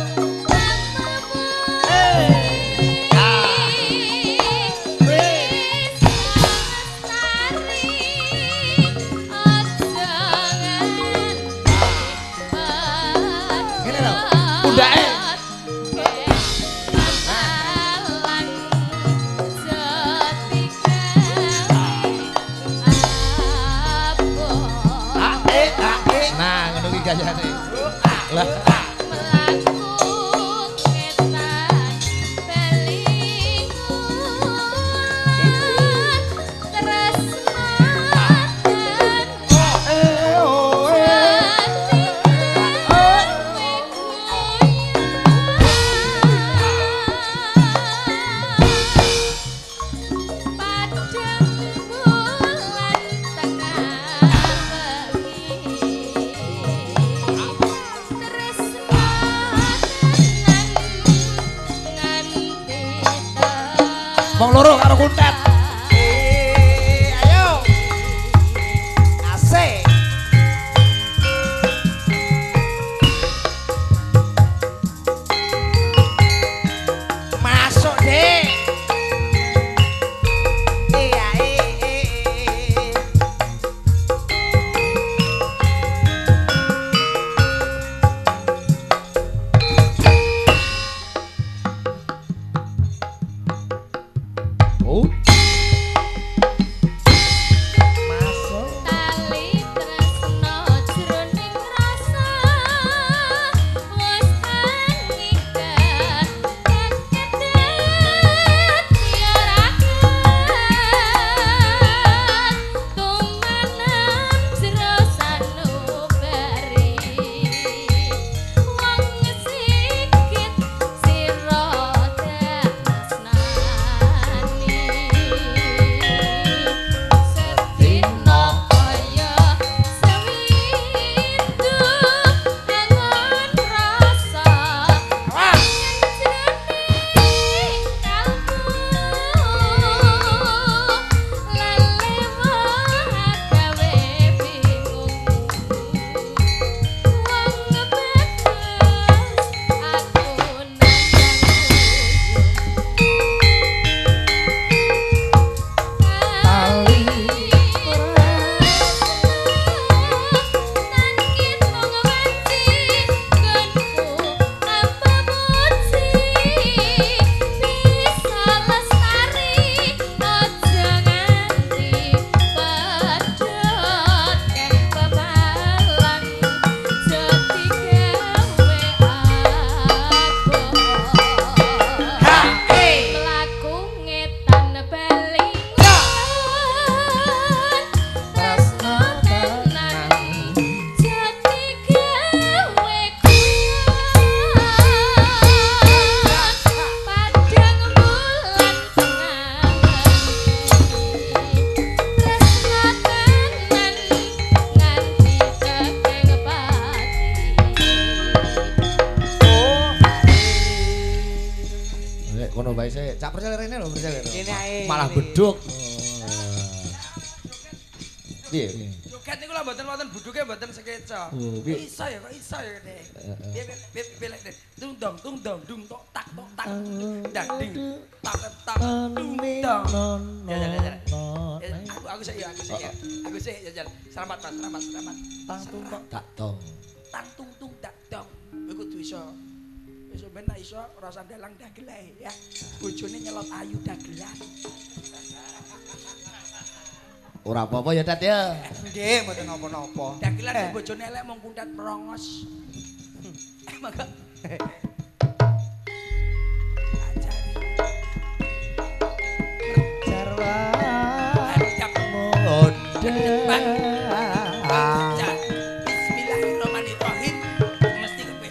Ngene lho, pundake. Nah, ngono ki gayane. Lah wong loro karo kuntet. Ayo. Asik. Masuk deh. Iya. Oh. Cak percaya rene lho, percaya. Kene ae. Malah beduk. Piye? Joget niku lho mboten wonten buduke mboten sekeca. Iso ya kok iso ya kene. Piye tung dong dung tok tak dak ding tak dung dong. Aku sik ya. Selamat Mas, selamat. Tang tung tok tak dong. Tang tung tak dong. Kowe kudu iso. Wis ben iso ora sandalang dagel ae ya. Bojone nyelot ayu dagelan. Ora apa-apa ya, Tat ya. Nggih, mboten napa-napa. Dagelan bojone elek mung kuntat merongos. Mangga. Jarwa. Bismillahirrahmanirrahim. Mesti kepen.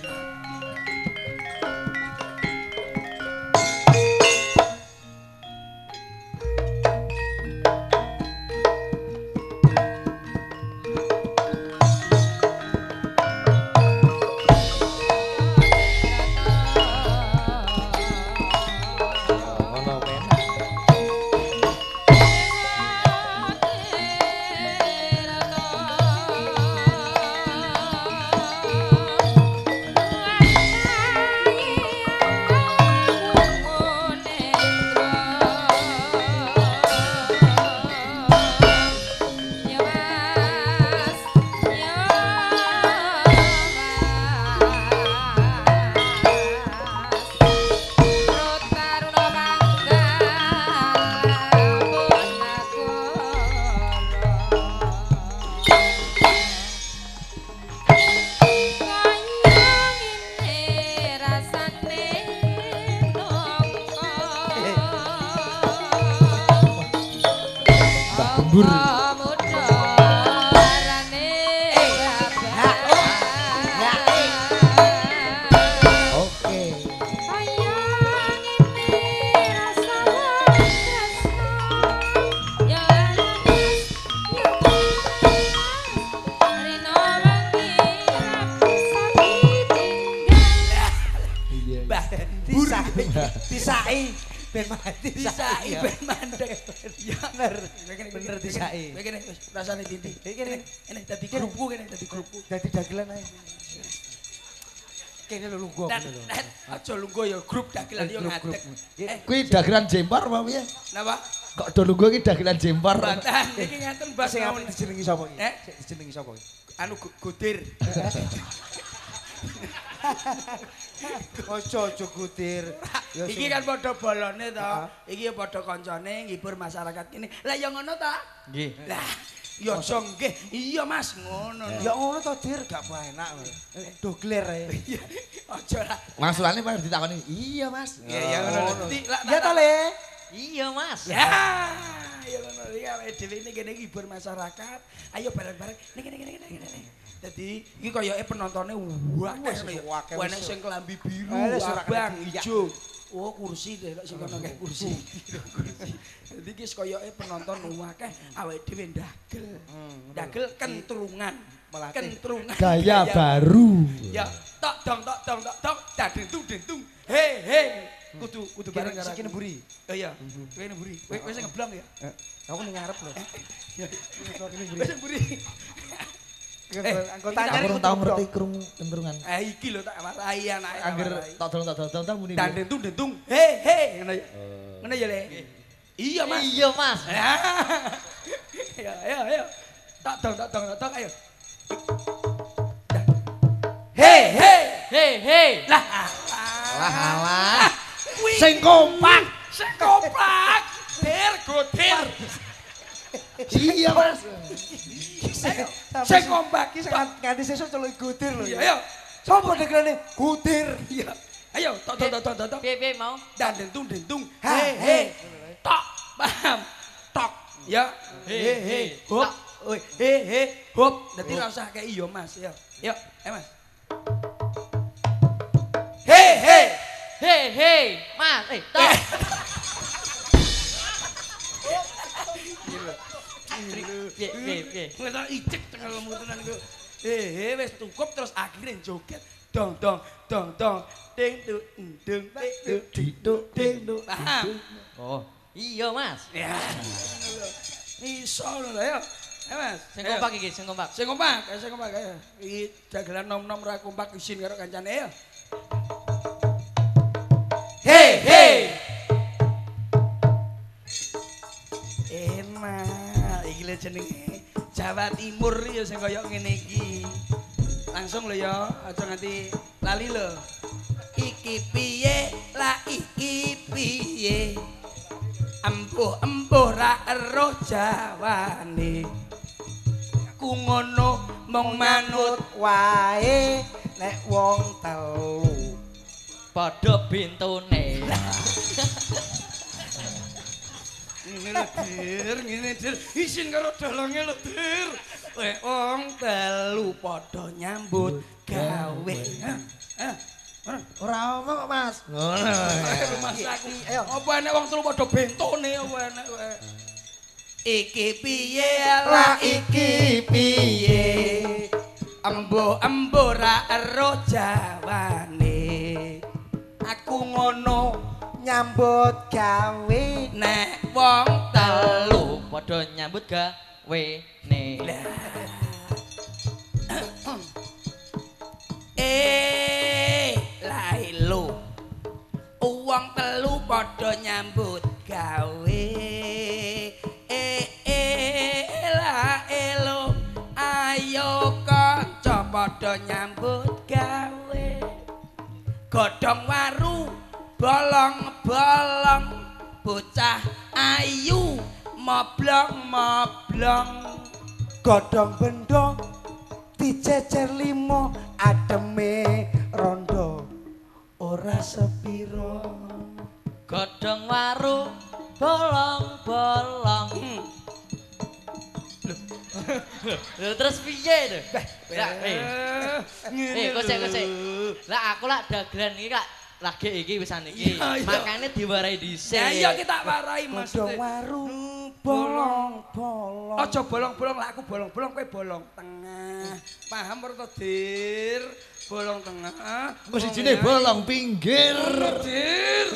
Disai ben mati. Disai ben mandek. Ya bener disai. Kene rasane titi. Kene dadi grupku kene dadi grupku. Dadi dagelan ae. Kene lho lungguh. Aja lungguh ya grup dagelan yo ngadeg. Kuwi dagelan jempar apa piye? Napa? Kok do lungguh iki dagelan jempar. Mboten, iki ngaten Mbah. Sing apik dijenengi sapa iki? Sing dijenengi sapa iki? Anu Godir. Ojo gudir. Iki kan padha bolone to. Iki padha kancane ngibur masyarakat kene. Lah ya ngono ta? Nggih. Lah ya aja nggih. Iya Mas ngono. Ya ngono to Dir, gak enak. Dogler ae. Aja lah. Maksudane Pak ditakoni, "Iya, Mas." Ya ngono. Ya to Le. Iya, Mas. Ya. Ya ngono iki awake dhewe ini kene ngibur masyarakat. Ayo bareng-bareng. Ning. Dadi iki koyoke penontonnya akeh ngono ya. Enek sing kelambi biru, abang, ijo. Oh, kursi deh sing kono akeh kursi. Dadi iki koyoke penonton akeh awake dhewe ndagel. Ndagel kentrungan. Kentrungan. Gaya baru. Ya, tok dong dentung. He. Kudu bareng karo iki neburi. Oh iya. Kowe neburi. Kowe sing ngeblong ya. Aku ning ngarep lho. Kowe sing neburi. Anggotanya Aku tau ngerti krungu kentrungan. Iki lho tak warai anake. Angger tok dol muni. Dan dentung. He. Ngono ya. Ngono ya, Le. Iya, Mas. Iya, Mas. Ayo. Tak dong ayo. He. Lah. Alah. Sing kompak. Dir, godir. Iya, Mas. Sing kompak iki nganti sesuk celuk gudir lho. Iya, ayo. Sopo negrane gudir? Iya. Ayo, tok. Piye mau? Dan dentung. He. Tok. Paham? Tok. Ya. He. Hop. He. Hop. Dadi ra usah kaya iya, Mas. Ya. Yuk, Mas. Hei, Mas. Tok. Piye. Wis tak icek tengah mutenan iku. Wis cukup terus akhirnya joget. Dong. Ding ding. Paham? Oh, iya, Mas. Ya. Iso lho ya. Mas. Sing kompak iki, sing kompak. Sing kompak ayo. Iki dagelan nom-nom ra kompak isin karo kancane ya. He. Enak, iki lho jenenge Jawa Timur ya sing kaya ngene iki. Langsung lho ya, aja nganti lali lho. Iki piye? Lah iki piye? Embuh ra ero Jawane. Ku ngono mung manut Wae nek wong telu Padha bintune. Ngene dir. Isin karo dalange lho, Dir. Wong telu padha nyambut gawe. Ora omong kok, Mas. Ngono. Mas aku. Apa enek wong telu padha bentone apa enek kowe? Iki piye lah iki piye? Embuh ra ero Jawane. Aku ngono nyambut gawe nek wong Telu padha nyambut gawene. Lailo wong telu padha nyambut gawe. Lailo ayo kanca padha nyambut gawe. Godhong waru bolong-bolong bocah ayu moblong-moblong. godhong bendong dicecer limo ademe rondo ora sepiro. Godhong waru bolong-bolong. Lho terus piye to? Kosek. Lah aku lak dagelan iki lagi iki wisan iki. Makane diwarai dhisik. Ya iya kita warai Mas. Godhong waru bolong-bolong. Aja bolong-bolong lah aku bolong-bolong kowe bolong tengah. Paham ora to, Dir? Bolong tengah. Kok sijine bolong pinggir. Dir.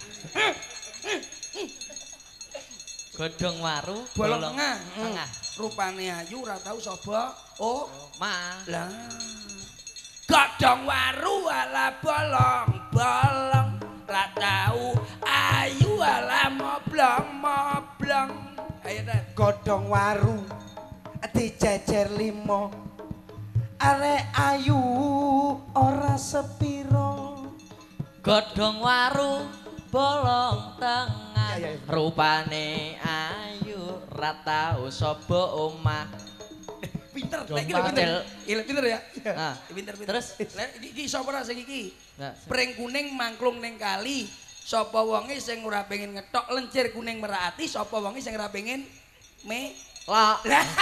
Godhong waru Bolong tengah. Rupane ayu ora tau sapa. Oh, lah. Godhong waru ala bolong-bolong ra tau ayu ala moblong-moblong. Ayo ta. Godhong waru dicecer limo arek ayu ora sepiro godhong waru bolong tengah rupane ayu ra tau sapa omah pinter pinter ya pinter terus iki sapa ra sing iki pring kuning mangklung ning kali sapa wonge sing ora pengen ngetok lencir kuning merati sapa wonge sing ora pengen lah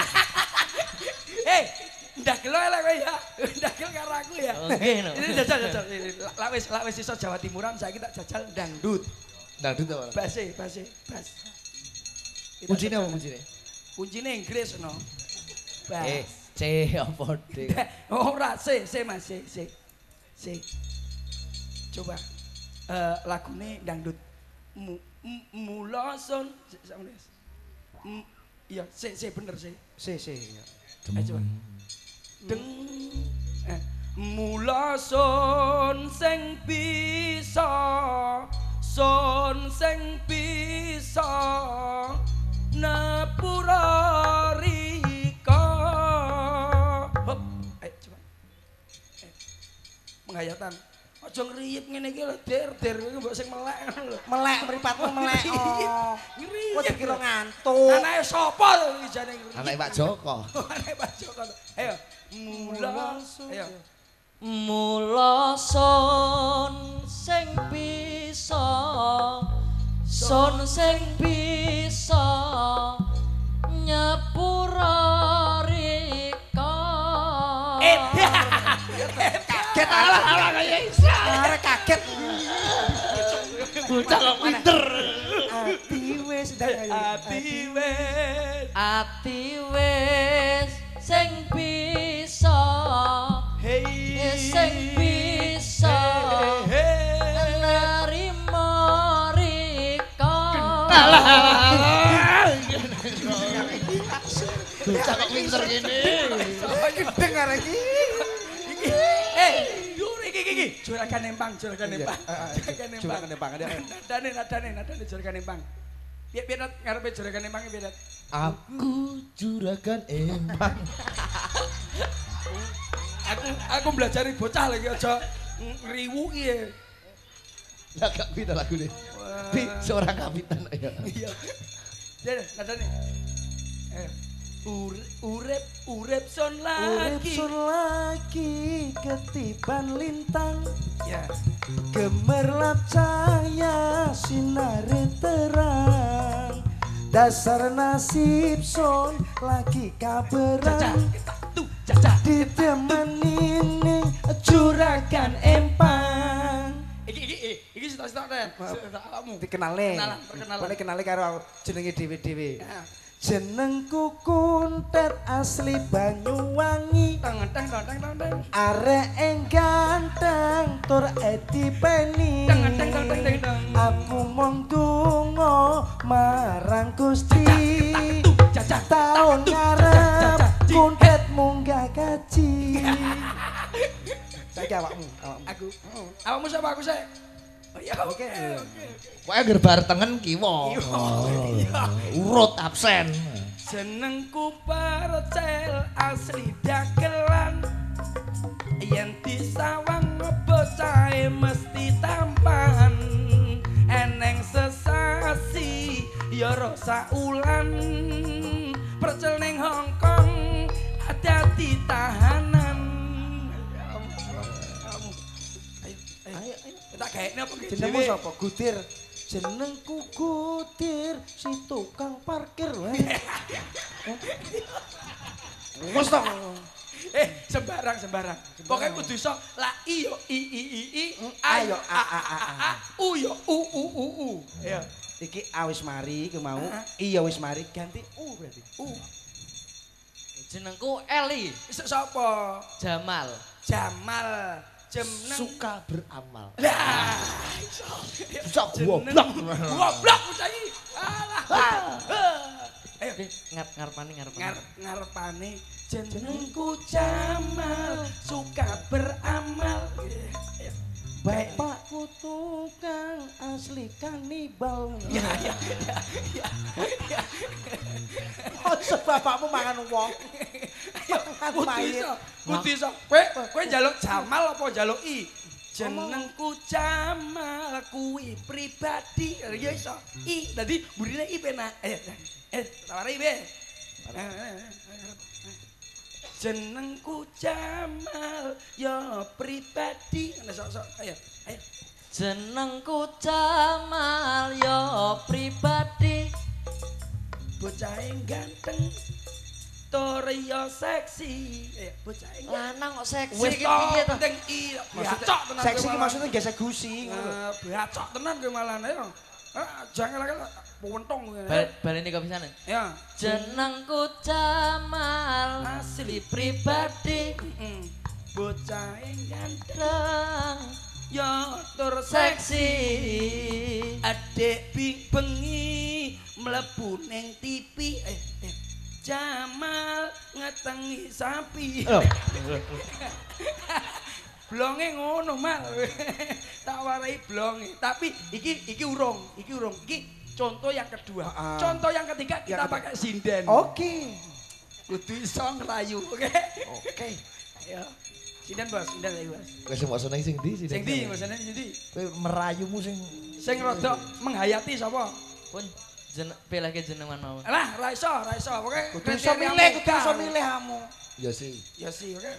ndagel elek kowe ya ndagel karo aku ya nggih no ini jajal lak wis iso Jawa Timuran saiki tak jajal dangdut apa bas kuncine apa kuncine Inggris no C apa D ora C Mas C coba lagune dangdut mulason iya C bener C ya coba deng mulason sing bisa nepura rika hop ayo coba penghayatan aja ngriyip ngene iki lho der mbok sing melek lho melek mripatmu melek ngriyip kok dikira ngantuk anake sapa lho iki jane anake Pak Joko anake Pak Joko ayo mulason ayo mulason sing bisa nyepura rika kaget ala kaya isa arek kaget bocah kok pinter ati wis sing bisa sing bisa narima rika bocah kok pinter gini gedeng arek iki iki juragan nempang nadane juragan nempang piye ngarepe juragan nempang piye aku juragan empang aku belajari bocah lagi aja ngriwu iki lah gak pinter lagune Bi seorang kapitan ya iya nadane urip son lagi ketiban lintang ya gemerlap cahaya sinare terang dasar nasib son lagi kaberang ditemani ning juragan empang iki sitok-sitok awakmu dikenale perkenalan kenale karo jenenge dhewe-dhewe jenengku Kuntet asli Banyuwangi teng arek ing ganteng tur edipeni aku mung donga marang Gusti taun ngarep Kuntet munggah gaji saiki awakmu sapa aku sik ya oke kowe gerbar tengen kiwa urut absen jenengku Percel asli dagelan yen disawang bocahe mesti tampan eneng sesasi ya rasa ulan Percel ning Hongkong ada di tahanan ayo tak gaekne apa jenengmu sapa Gudir jenengku Gudir si tukang parkir wae wes to sembarang pokoknya kudu iso la i yo i ayo a u yo u ya iki awis mari ku mau iya wis mari ganti u berarti jenengku Eli sapa Jamal jeneng suka beramal lah susah goblok bocah iki ayo ngarepane jenengku Jamal suka beramal bapakku tukang asli kanibal ya oh bapakmu mangan wong aku Kudu iso. Kowe njaluk Jamal apa njaluk I? Jenengku Jamal kuwi pribadi. Ya iso. I dadi mburine I penak. Tawari be. Jenengku Jamal ya pribadi. Sok-sok ayo. Jenengku Jamal ya pribadi. Bocah ganteng. Torio seksi. Bocah lanang kok seksi wis iki piye to? penting I. Bacok tenan. Seksi iki maksudnya gesek gusi ngono. Bacok tenan kowe malah ayo. Jangan lagi wentung ngene. Baleni kok pisan. Ya. Jenengku Jamal asli pribadi. Bocah ganteng ya tur seksi. Adik bengi mlebu ning TV. Jamal ngetengi sapi. Blonge ngono mal. Tak warai blonge. Tapi iki urung. Iki contoh yang kedua. Contoh yang ketiga kita pakai sinden. Oke. Kudu iso ngerayu, oke? Oke. Ayo. Sinden Bos, sinden ayo Bos. Kowe sing mbok seneng sing ndi? Sing ndi maksudnya sing ndi? Kowe merayumu Sing rada menghayati sapa? Pun pilihke jenengan mau. Alah, ra iso. Pokoke Kudu iso milih kamu. Ya sih. oke.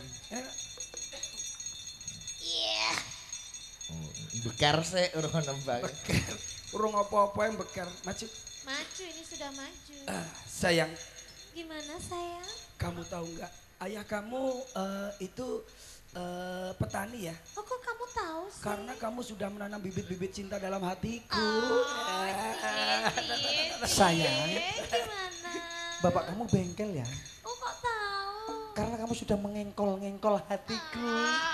Iya. Bekar sik urung nembang. Urung apa-apa yang bekar. Maju. Maju, ini sudah maju. Sayang, Gimana sayang? kamu tahu nggak? Ayah kamu itu petani ya? Oh kok kamu tahu sih? Karena kamu sudah menanam bibit-bibit cinta dalam hatiku. Sayang. Gimana? Bapak kamu bengkel ya? Oh kok tahu? Karena kamu sudah mengengkol-ngengkol hatiku.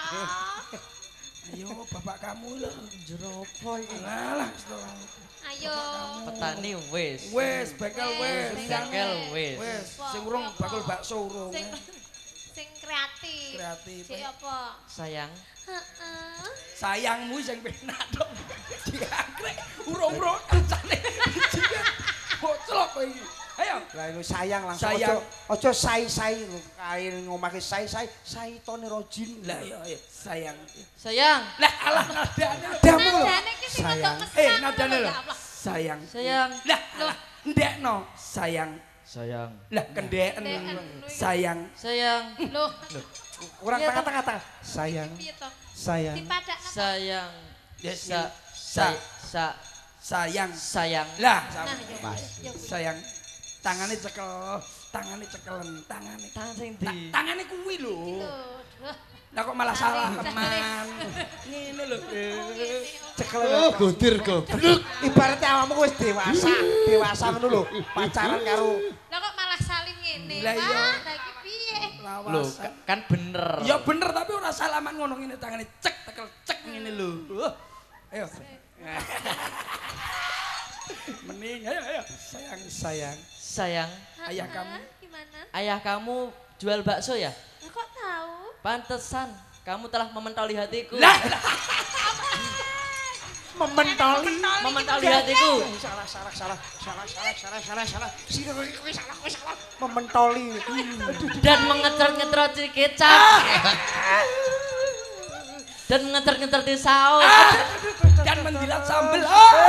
Ayo bapak kamu lah. Jeropo iki. Alah, Ayo. Petani wis. wes, bekel wes. Bekel wis. Wes, sing urung bakul bakso urung. Sing kreatif. Kreatif. Si apa? Sayang. Heeh. Sayangmu sing penak dong. Diangkrek urung-urung kancane. Boclok kowe iki. Ayo. Lah itu sayang langsung Sayang. ojo sai-sai kain ngomake sai-sai saitone rojin. Lah iya sayang. Sayang. Lah alah nadane. Damu lho. Nadane ki sing Sayang. untuk mesra. Nadane lho. Ya Allah. Sayang. Sayang. Lah ndekno sayang. Sayang. Lah kendeken. Sayang. Sayang. Loh, Kurang Iya, tengah-tengah. Sayang. piye to? Sayang. Dipadakno. Sayang. Yes, Sayang. sayang. Lah, Nah, ya. sayang. Tangane cekelen, tangane. Tangan sing ndi? Tangane kuwi lho. Loh. Lah kok malah salah teman. Ngene lho. Cekel Godir goblok. ibaratnya awakmu wis dewasa ngono lho. Pacaran karo Lah kok malah saling ngene? Lah iya. Lah iki piye? Loh, kan bener. Ya bener tapi ora salaman ngono ngene tangane tekel cek ngene lho. Ayo. Mending ayo. Sayang. Sayang. Ayah kamu. Gimana? Ayah kamu jual bakso ya? Lah kok tahu? Pantesan kamu telah mementoli hatiku. Lah, Mementoli hatiku. salah. Sini kowe salah. Mementoli. Dan mengecer-ngecer kecap. Dan mengecer-ngecer saus. dan menjilat sambel.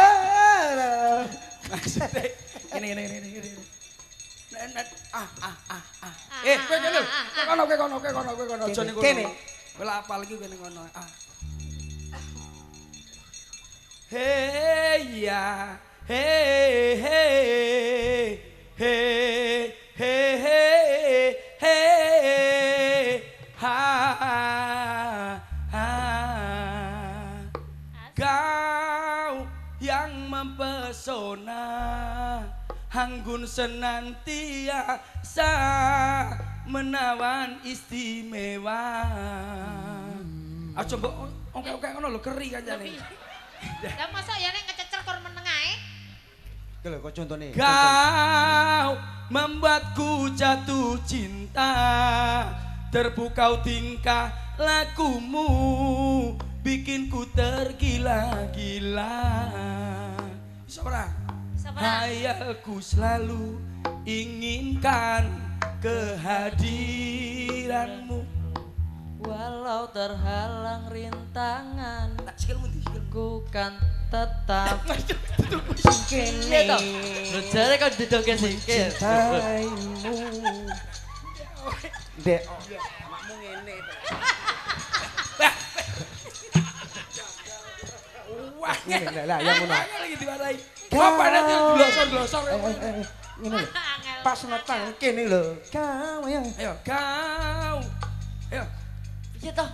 Maksudnya gini. Kowe kono. Jane kono. Kene. Kowe lak apal iki kene kono. Hey ya. Hey. Kau yang mempesona, anggun senantiasa menawan istimewa. Aja mbok oke ngono lho keri kancane. Lah masa ya nek ngececer kon meneng ae? Iki lho kok contone. Kau membuatku jatuh cinta, terpukau tingkah lakumu, bikin ku tergila-gila. Sora. Hayalku selalu inginkan kehadiranmu. Walau terhalang rintangan, Tak sikil mundi sikil. ku kan tetap Kene to. Lho jare kok didoke sikil. Cintaimu. Dek, makmu ngene to. Wah, Ngene lah yang ngono. lagi diwarai. Apa nanti glosor-glosor. Ngene. Pas netang kene lho. Kau yang Ayo kau. Ayo. Piye to?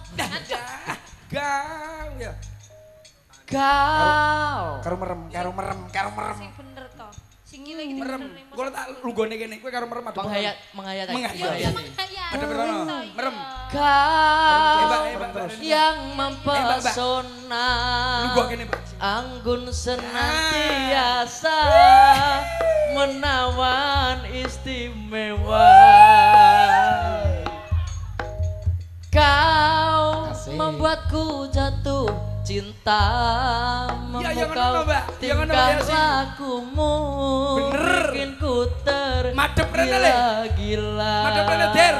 Kau ya. Kau. karo merem. Sing bener to. Sing ngene iki Merem. bener nih. Gua tak lunggone kene kowe karo merem ada. Menghayat Menghayat. Ada berono. Merem. Kau Hebat. yang mempesona. Lungguh kene, Pak. Anggun senantiasa menawan istimewa. Kau Asik. membuatku jatuh cinta, Ya, yang memukau ngono, Mbak. Yang ngono, tingkah ya, sih. lakumu, Bener. bikin ku Madep rene, Le. tergila-gila. Madep rene, Der.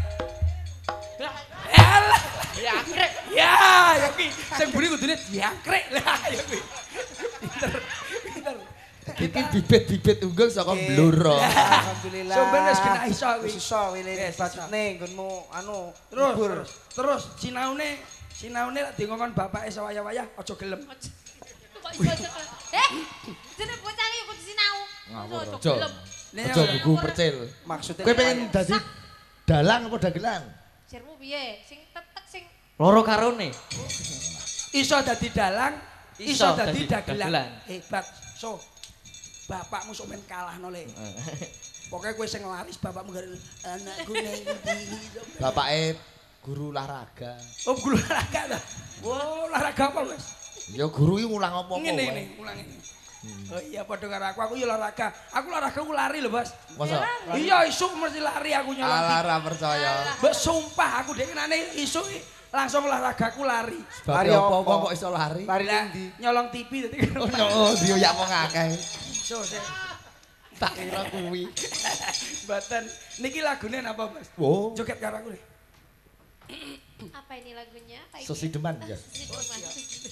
Alah. Diangkrek. Ya, ya kuwi sing buri kudune diangkrek. Lah, ya kuwi. Pinter. Iki bibit-bibit unggul saka Bluro. Alhamdulillah. Sampeyan wis kena iso kuwi. Wis iso wile Wis bacutne nggonmu anu Terus sinaune lek dingongkon bapake sawaya-waya aja gelem. Kok iso aja kan? Jenenge bocah iki kudu sinau. Ngawur Ojo aja. gelem. Aja buku percil. maksudnya Kowe pengen dadi dalang apa dagelan? Sirmu piye? Sing tetek sing Loro karone. Iso dadi dalang, iso Iso dadi dadi dagelan. dagelan. Hebat. So, bapakmu sok men kalahno le. Pokoke kowe sing laris bapakmu gare anakku ning ndi. Bapake guru olahraga. Oh, guru olahraga ta? Oh, olahraga apa, Mas? Ya guru iki mulang apa-apa. Ngene, ulang ini. Oh iya padha karo aku ya olahraga. Aku olahraga ku lari lho, Mas. Masa? Iya, isuk mesti lari aku nyolong. Alah ra percaya. Mbak sumpah aku dek nane isuk langsung olahraga ku lari. Lari Lari apa apa? kok iso lari? lari Lah, ning ndi? nyolong TV dadi. Oh no, dioyak wong akeh. So, Tak kira kuwi. Mboten. Niki lagune napa, Mas? Oh, Joget karo aku nih. apa ini lagunya? Apa ini? Sesideman ya. Sesideman.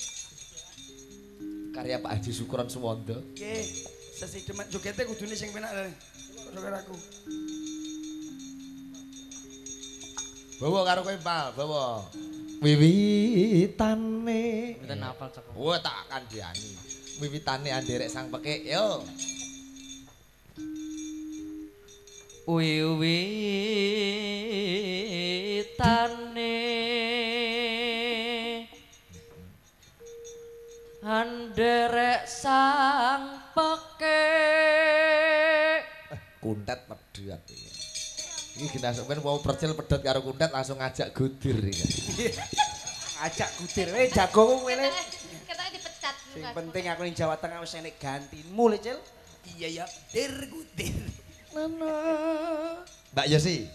Karya Pak Haji Syukuran Suwondo. Oke, sesi demen jogetnya kudune sing penak lho. Padha karo aku. Bawa karo kowe, Pal, bawa. Wiwitane. Mboten hafal cakep. Oh, tak kandhani. Wiwitane anderek sang pekik, yo. Wiwitane anderek sang pekik. Kuntet pedhot iki. Iki ginasuk mau percil pedhot karo kuntet langsung ngajak gudir iki. Ajak gudir we jago kowe le. Ketoknya dipecat. Sing penting aku ning Jawa Tengah wis enek gantimu le, Cil. Iya ya, dir gudir. Mbak Yosi.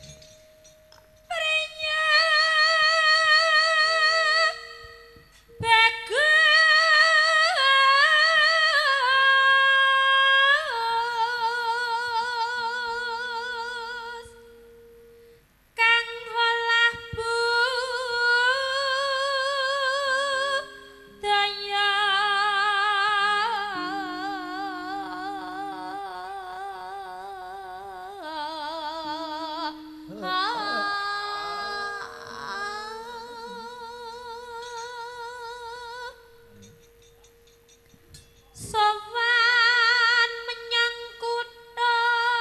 Sowan menyang kutha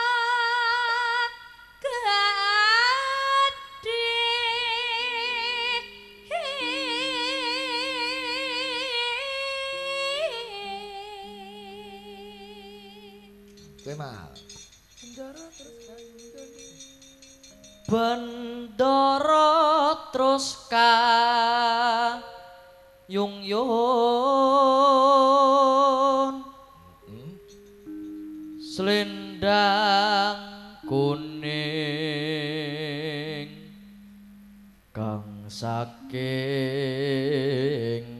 gedhe. Kowe mal. Bendoro terus ka yung selendang kuning kang saking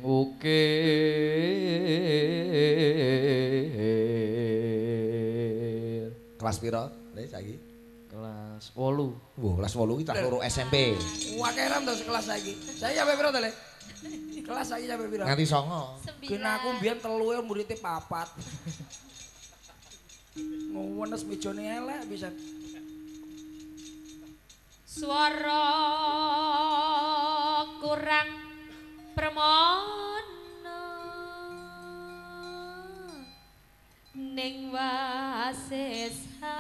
ukir Kelas piro? Nek saiki? Kelas 8. Wah, kelas 8 iki tak loro SMP. Akeh ram to sekelas saiki. Saya sampe piro to, Le? Kelas saiki sampe piro? Nganti 9. Gen aku mbiyen 3 muridé 4. Ngowenes mejane elek pisan. Swara kurang permono ning wasesa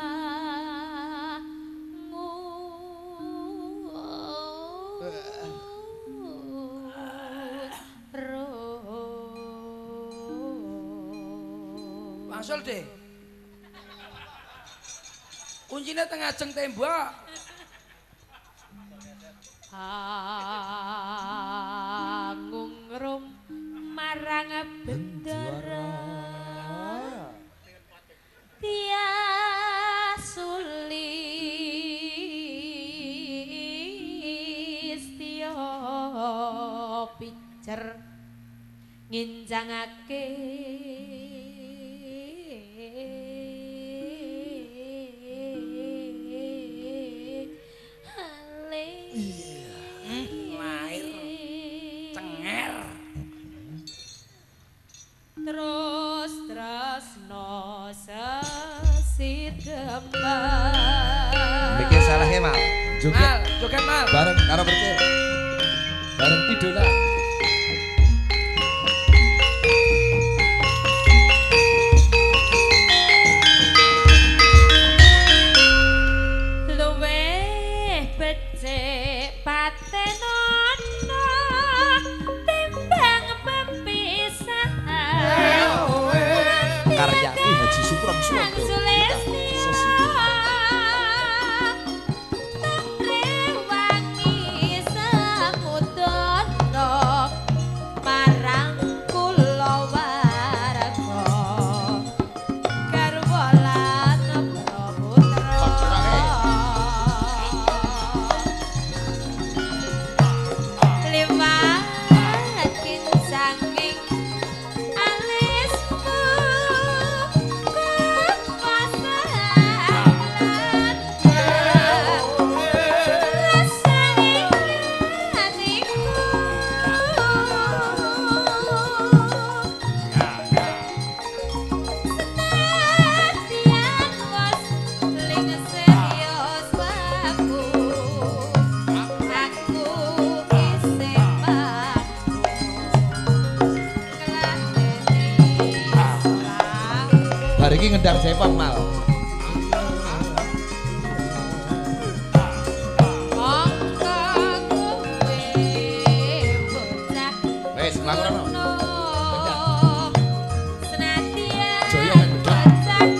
Wangsul, Dek. Kuncine teng ajeng tembok. Ngungrum marang bendara tiasulis tiyo picer nginjangake terus tresno sesidemah. Mikir salah ya, Mal. Joget Mal. Bareng karo Percil. Bareng idola. Luweh becik patenono timbang pepisahan. Karya Ki Haji Supron Suwondo. Hari ini ngedang Jepang, Mal. Wes, lakukan. Joyo kan bedang.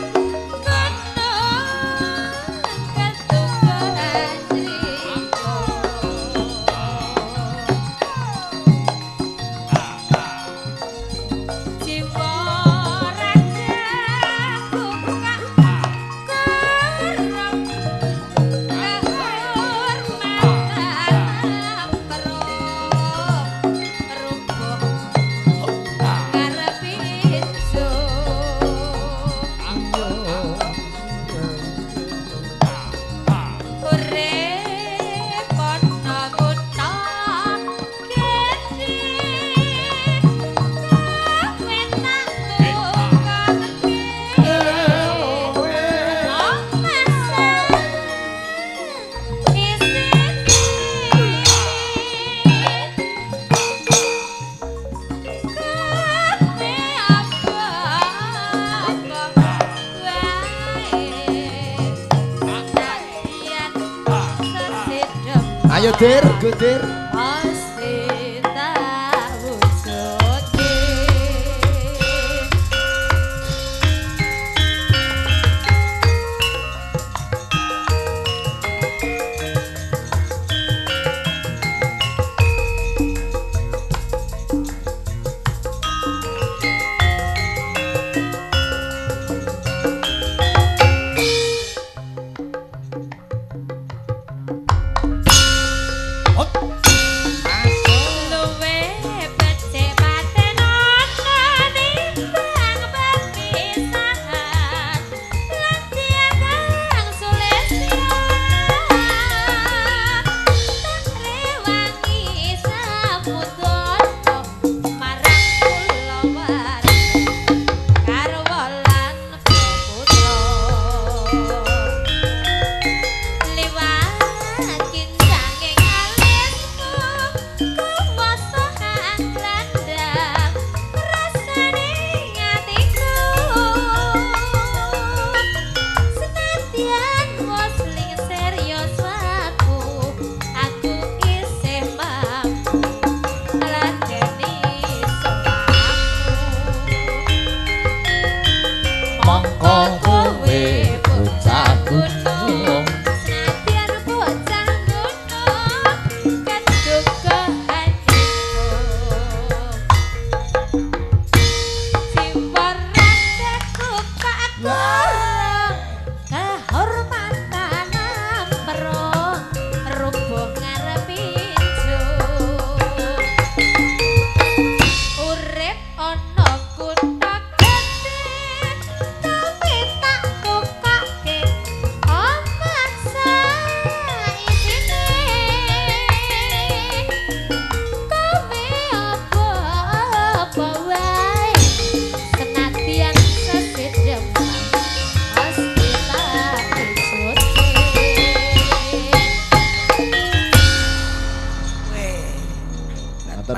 Ayo dir, gudir. Pasti tak wujudke.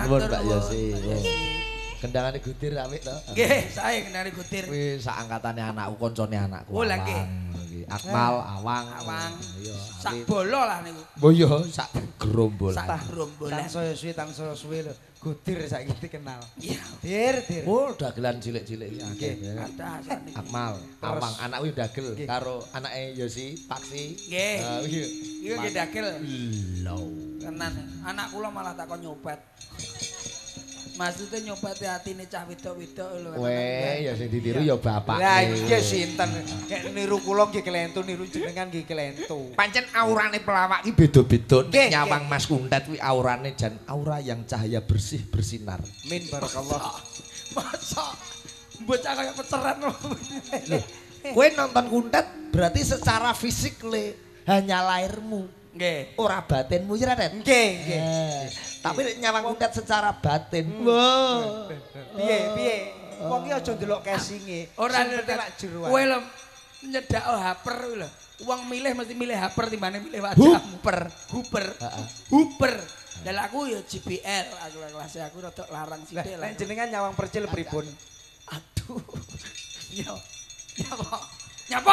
nuwun Mbak Yosi. Kendangane Gudir apik to? Nggih, sae kendangane Gudir. Kuwi sak angkatane anakku, koncone anakku. Oh, lah nggih. Akmal, Awang. Iya. Sak bolo lah niku. Oh iya, sak gerombolan. Sak gerombolan. Tansaya suwi lho. Gudir saiki dikenal. Iya. Dir. Oh, dagelan cilik-cilik iki akeh. Ada asane. Akmal, Awang, anakku dagel karo anake Yosi, Paksi. Nggih. Iki. Iki nggih dagel. Lho. Tenan. Anak kula malah takon nyopet. Maksudnya nyopet atine cah wedok-wedok lho. Weh, ya sing ditiru ya bapake. Lah iya sinten. Kayak niru kula nggih kelentu, niru jenengan nggih kelentu. Pancen aurane pelawak iki beda-beda. Nek nyawang Mas Kuntet kuwi aurane jan aura yang cahaya bersih bersinar. Min barakallah. Masa bocah kaya peceran lho. Kowe nonton Kuntet berarti secara fisik hanya lahirmu. Nggih. Ora batinmu ya Raden. Nggih. Tapi nek nyawang Kuntet secara batin. Wah. Piye? Wong iki aja ndelok casinge. Ora lak jeroan. kowe lho nyedak haper kuwi lho. Wong milih mesti milih haper timbane milih wajahmu. Huper. Lah aku ya JBL, aku kelas aku rada larang sithik lah. Jenengan nyawang percil pripun? Aduh. Yo. Nyapa?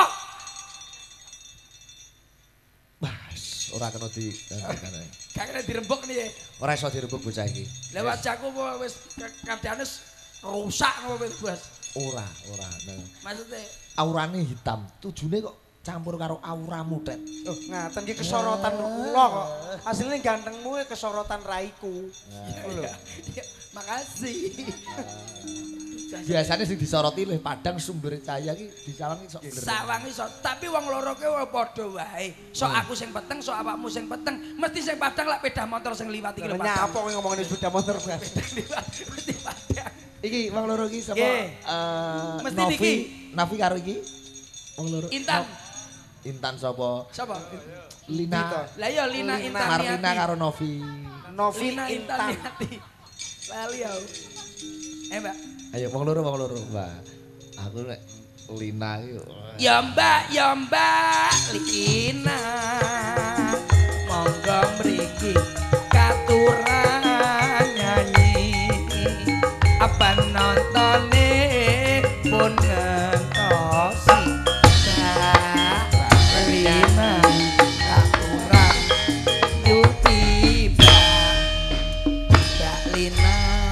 Bas, ora kena di Gak kena dirembuk nih. ora iso direbut bocah iki. Lah wajahku wis kadane rusak apa wis, Bos. Ora. Maksudnya Aurane hitam, tujune kok campur karo auramu, Tet. Oh, ngaten iki kesorotan kula kok. Asline gantengmu kesorotan raiku. Lho. Makasih. Biasanya sing disoroti lho Padang sumber cahaya iki disawang iso bener. Sawang iso, tapi wong loro ki padha wae. Sok aku sing peteng, sok awakmu sing peteng, mesti sing padang lak sepeda motor sing liwat iki lho. Nyapa kowe ngomongin sepeda motor, Mas? Mesti padang. Iki wong loro iki sapa? Mesti niki. Nafi karo iki. Wong loro. Intan sapa? Sapa? Lina. Lah iya Lina Intan. Marlina karo Novi. Novi Lina Intan. Lali aku. Mbak. Ayo wong loro, Mbak. Aku nek Lina iki. Ya Mbak Lina. Monggo mriki katuran nyanyi. Apa nontone pun ngentosi. Mbak Lina katuran yuti Mbak Lina.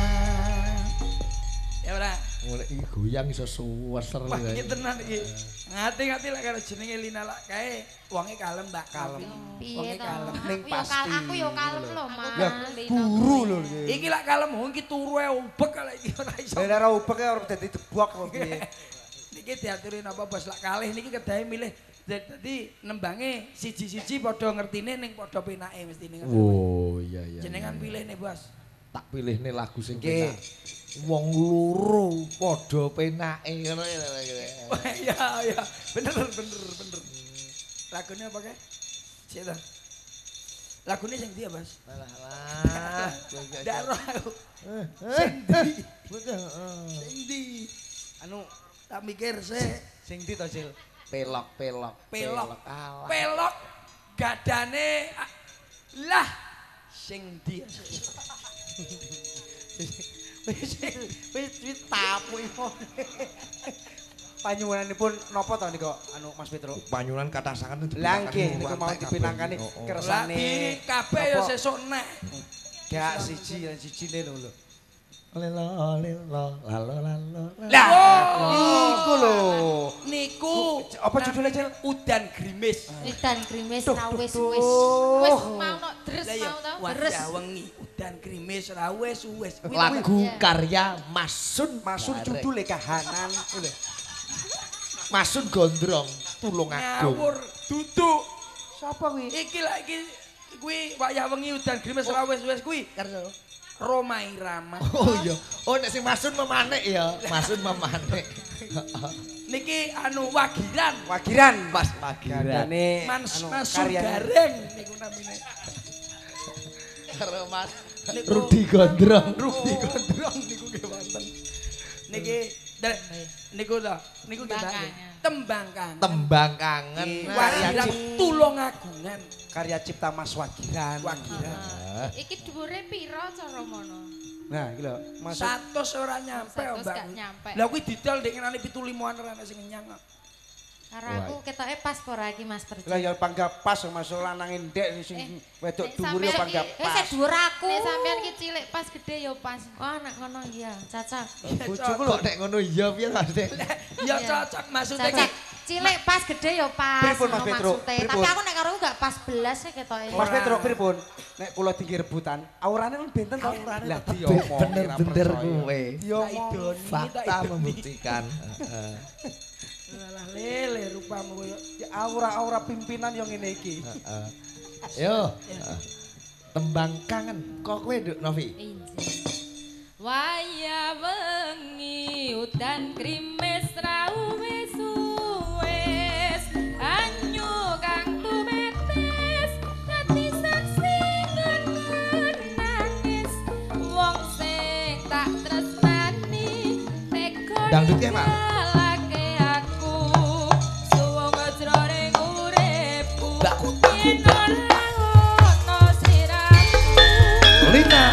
Ya ora. Mulai iki goyang iso suweser. Wah, iki tenan iki. Ngati-ngati lek karo jenenge Lina lak kae wonge kalem, Mbak. Kalem. Wonge kalem. Ning pasti. Aku yo kalem lho, Mas. Ya buru lho iki. Iki lak kalem wong iki turu ae ubek lek iki ora iso. Lah ora ubek ora dadi debok kok piye. Niki diaturi napa Bos lak kalih niki kedahe milih dadi nembange siji-siji padha ngertine ning padha penake mestine. Oh, iya. Jenengan pilih nih, Bos. Tak pilihne lagu sing penak. Wong loro padha penake ngono ya. Iya. Bener. Lagune apa kae? Cek ta. Lagune sing ndi ya, Bos? Alah. Daro aku. Sing ndi? Anu Tak mikir sih. sing ndi to, Cil? Pelok. Pelok. Pelok gadane lah sing ndi? Wis tapu iku. Panyuwunanipun napa to niku anu Mas Petro? Panyunan kathah sanget Lah nggih niku mau dipinangkani kersane. Lagi kabeh ya sesuk nek. Gak siji lan sijine lho. Lelo. Lah Iku lho. niku Apa judulnya, Cil? Udan Grimis. Udan grimis ra wis. tuh. Wis mau no deres Lah ya mau to. wajah wengi Udan Grimis ra wis. Lagu karya Masun Judule kahanan lho. Masun Gondrong Tulungagung. Ngawur duduk. Sapa kuwi? Iki lak iki kuwi wayah wengi Udan Grimis ra wis kuwi. Roma Irama. Oh iya. Oh nek sing Masun memanik ya. Masun memanik. Niki anu Wagiran. Mas Wagiran. Gandane Mansur karyane. Gareng niku namine. Karo Mas Niku- Rudi Gondrong. Rudi Gondrong niku nggih wonten. Niku lho, niku nggih Tembang Kangen. Tembang kangen. Wagiran Tulungagungan. Karya cipta Mas Wagiran. Wagiran. Iki dhuwure pira cara mono? Nah, iki lho. 100 ora nyampe, 100 Mbak. gak nyampe. Lah kuwi didol ndek ngenane 75-an ora ana sing nyang. Karo aku ketoke pas pora iki Mas Perjo. Lah ya pangga pas masuk lanang ndek sing wedok dhuwur ya pangga pas. Wis dhuwur aku. Nek sampean ki cilik pas gede ya pas. Oh nek ngono iya, cocok. Bojoku lho nek ngono iya piye maksudnya? Ya cocok maksudnya ki. Cilik pas gede ya pas. Pripun Mas Petro? Tapi aku nek karo gak pas belas sih ketoke. Mas Petro pripun? Nek kula tinggi rebutan, aurane lu benten to? Lah diomong bener-bener kowe. Diomong Fakta membuktikan. Lah lele rupamu koyo ya aura-aura pimpinan yang ngene iki. Yo. Tembang kangen kok kowe Nduk Novi? Waya wengi udan krimis rawes wes anyu kang tumetes dadi saksi nangis wong sing tak tresnani teko Dangdut ya, Pak? lake aku suwung jroning uripku Mbak Kutak. yen ora ono siramu Lina.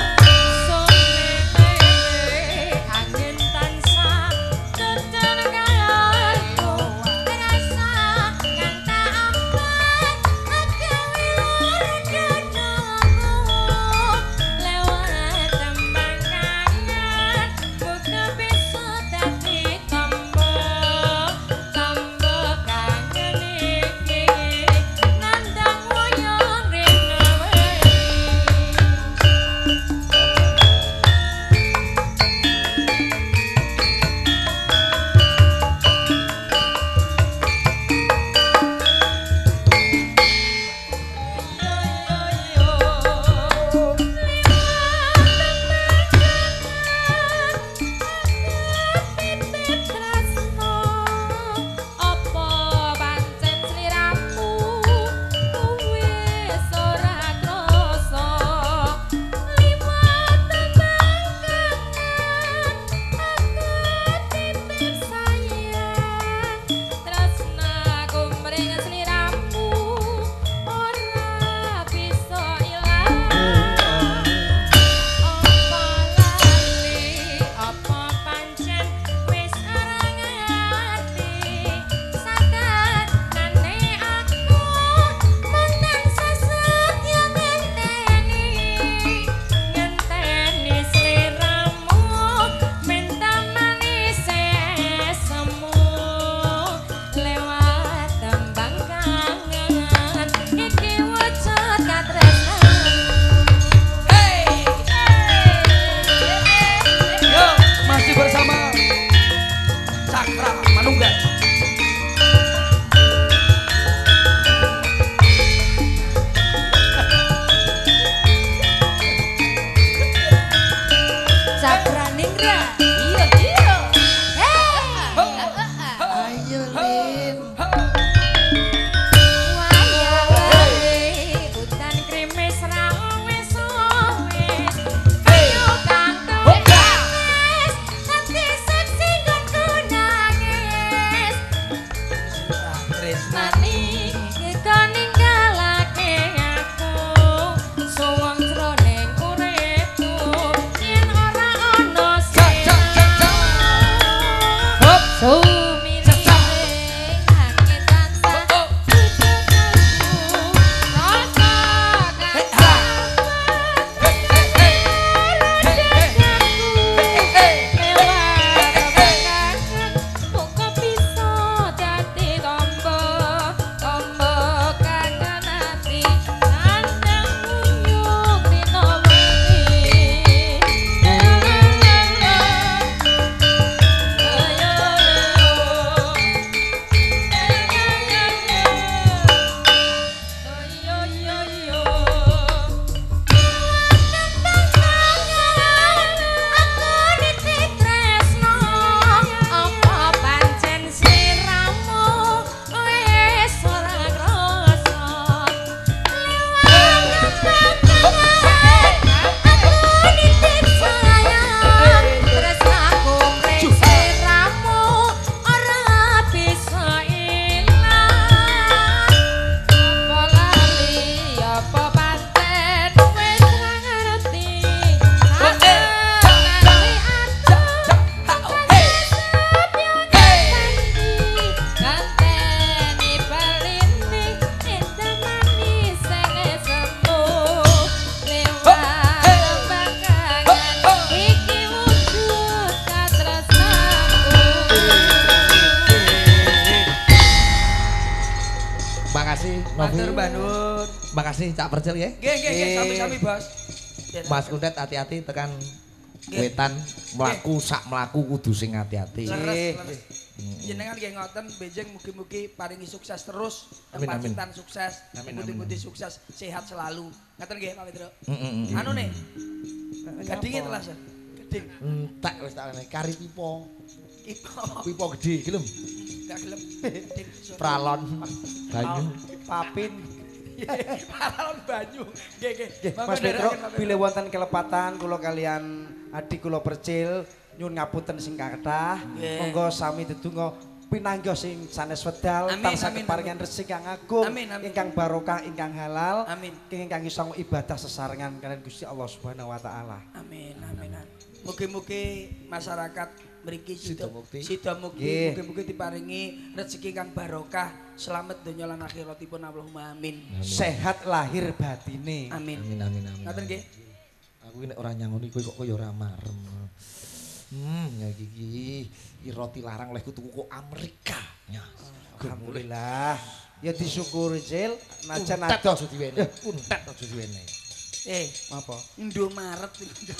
Makasih Novi. Matur banun. Makasih Cak Percil ya. Nggih, sami-sami, Bos. Mas Kuntet hati-hati tekan wetan mlaku sak mlaku kudu sing hati-hati. Leres. Jenengan nggih ngoten benjing mugi-mugi paringi sukses terus, pacitan sukses, mugi-mugi sukses, sehat selalu. Ngoten nggih Pak Pedro. Anu nih. Gadinge telas. Gading. Entek wis tak ngene kari pipo. Pipo gede gelem. Enggak gelem. Pralon banyu. Papin. Pralon banyu. Nggih. Mas Petro, bilih wonten kelepatan kula kalian adik kula Percil nyuwun ngapunten sing kathah. Monggo sami dedonga pinanggih sing sanes wedal tansah keparingan rezeki kang agung ingkang barokah ingkang halal ingkang iso ibadah sesarengan kalian Gusti Allah Subhanahu wa taala. Amin. Mugi-mugi masyarakat mriki sida mugi diparingi rezeki kang barokah, selamat donya lan akhiratipun Allahumma amin. Sehat lahir batine. Amin. Ngoten nggih. Aku nek ora nyangoni kowe kok kaya ora marem. Ya iki roti larang olehku tuku kok Amerika. Ya. Alhamdulillah. Ya disyukuri Cil, najan adoh adoh aja diwene. Kuntet aja diwene. Apa? Indomaret.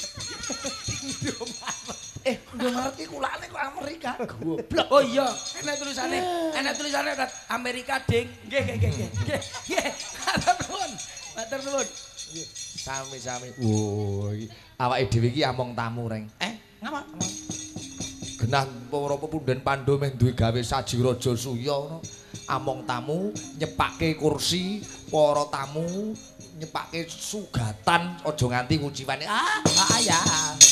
Indomaret iki kulane kok Amerika. Goblok. Oh iya, enak tulisane Amerika ding. Nggih. Matur nuwun. Sami-sami. Woi, awake dhewe iki among tamu reng. Ngapa? Genah para pepundhen Pandhu meh duwe gawe saji raja suya ngono. Among tamu nyepake kursi, para tamu nyepake sugatan aja nganti kuciwane. Ya.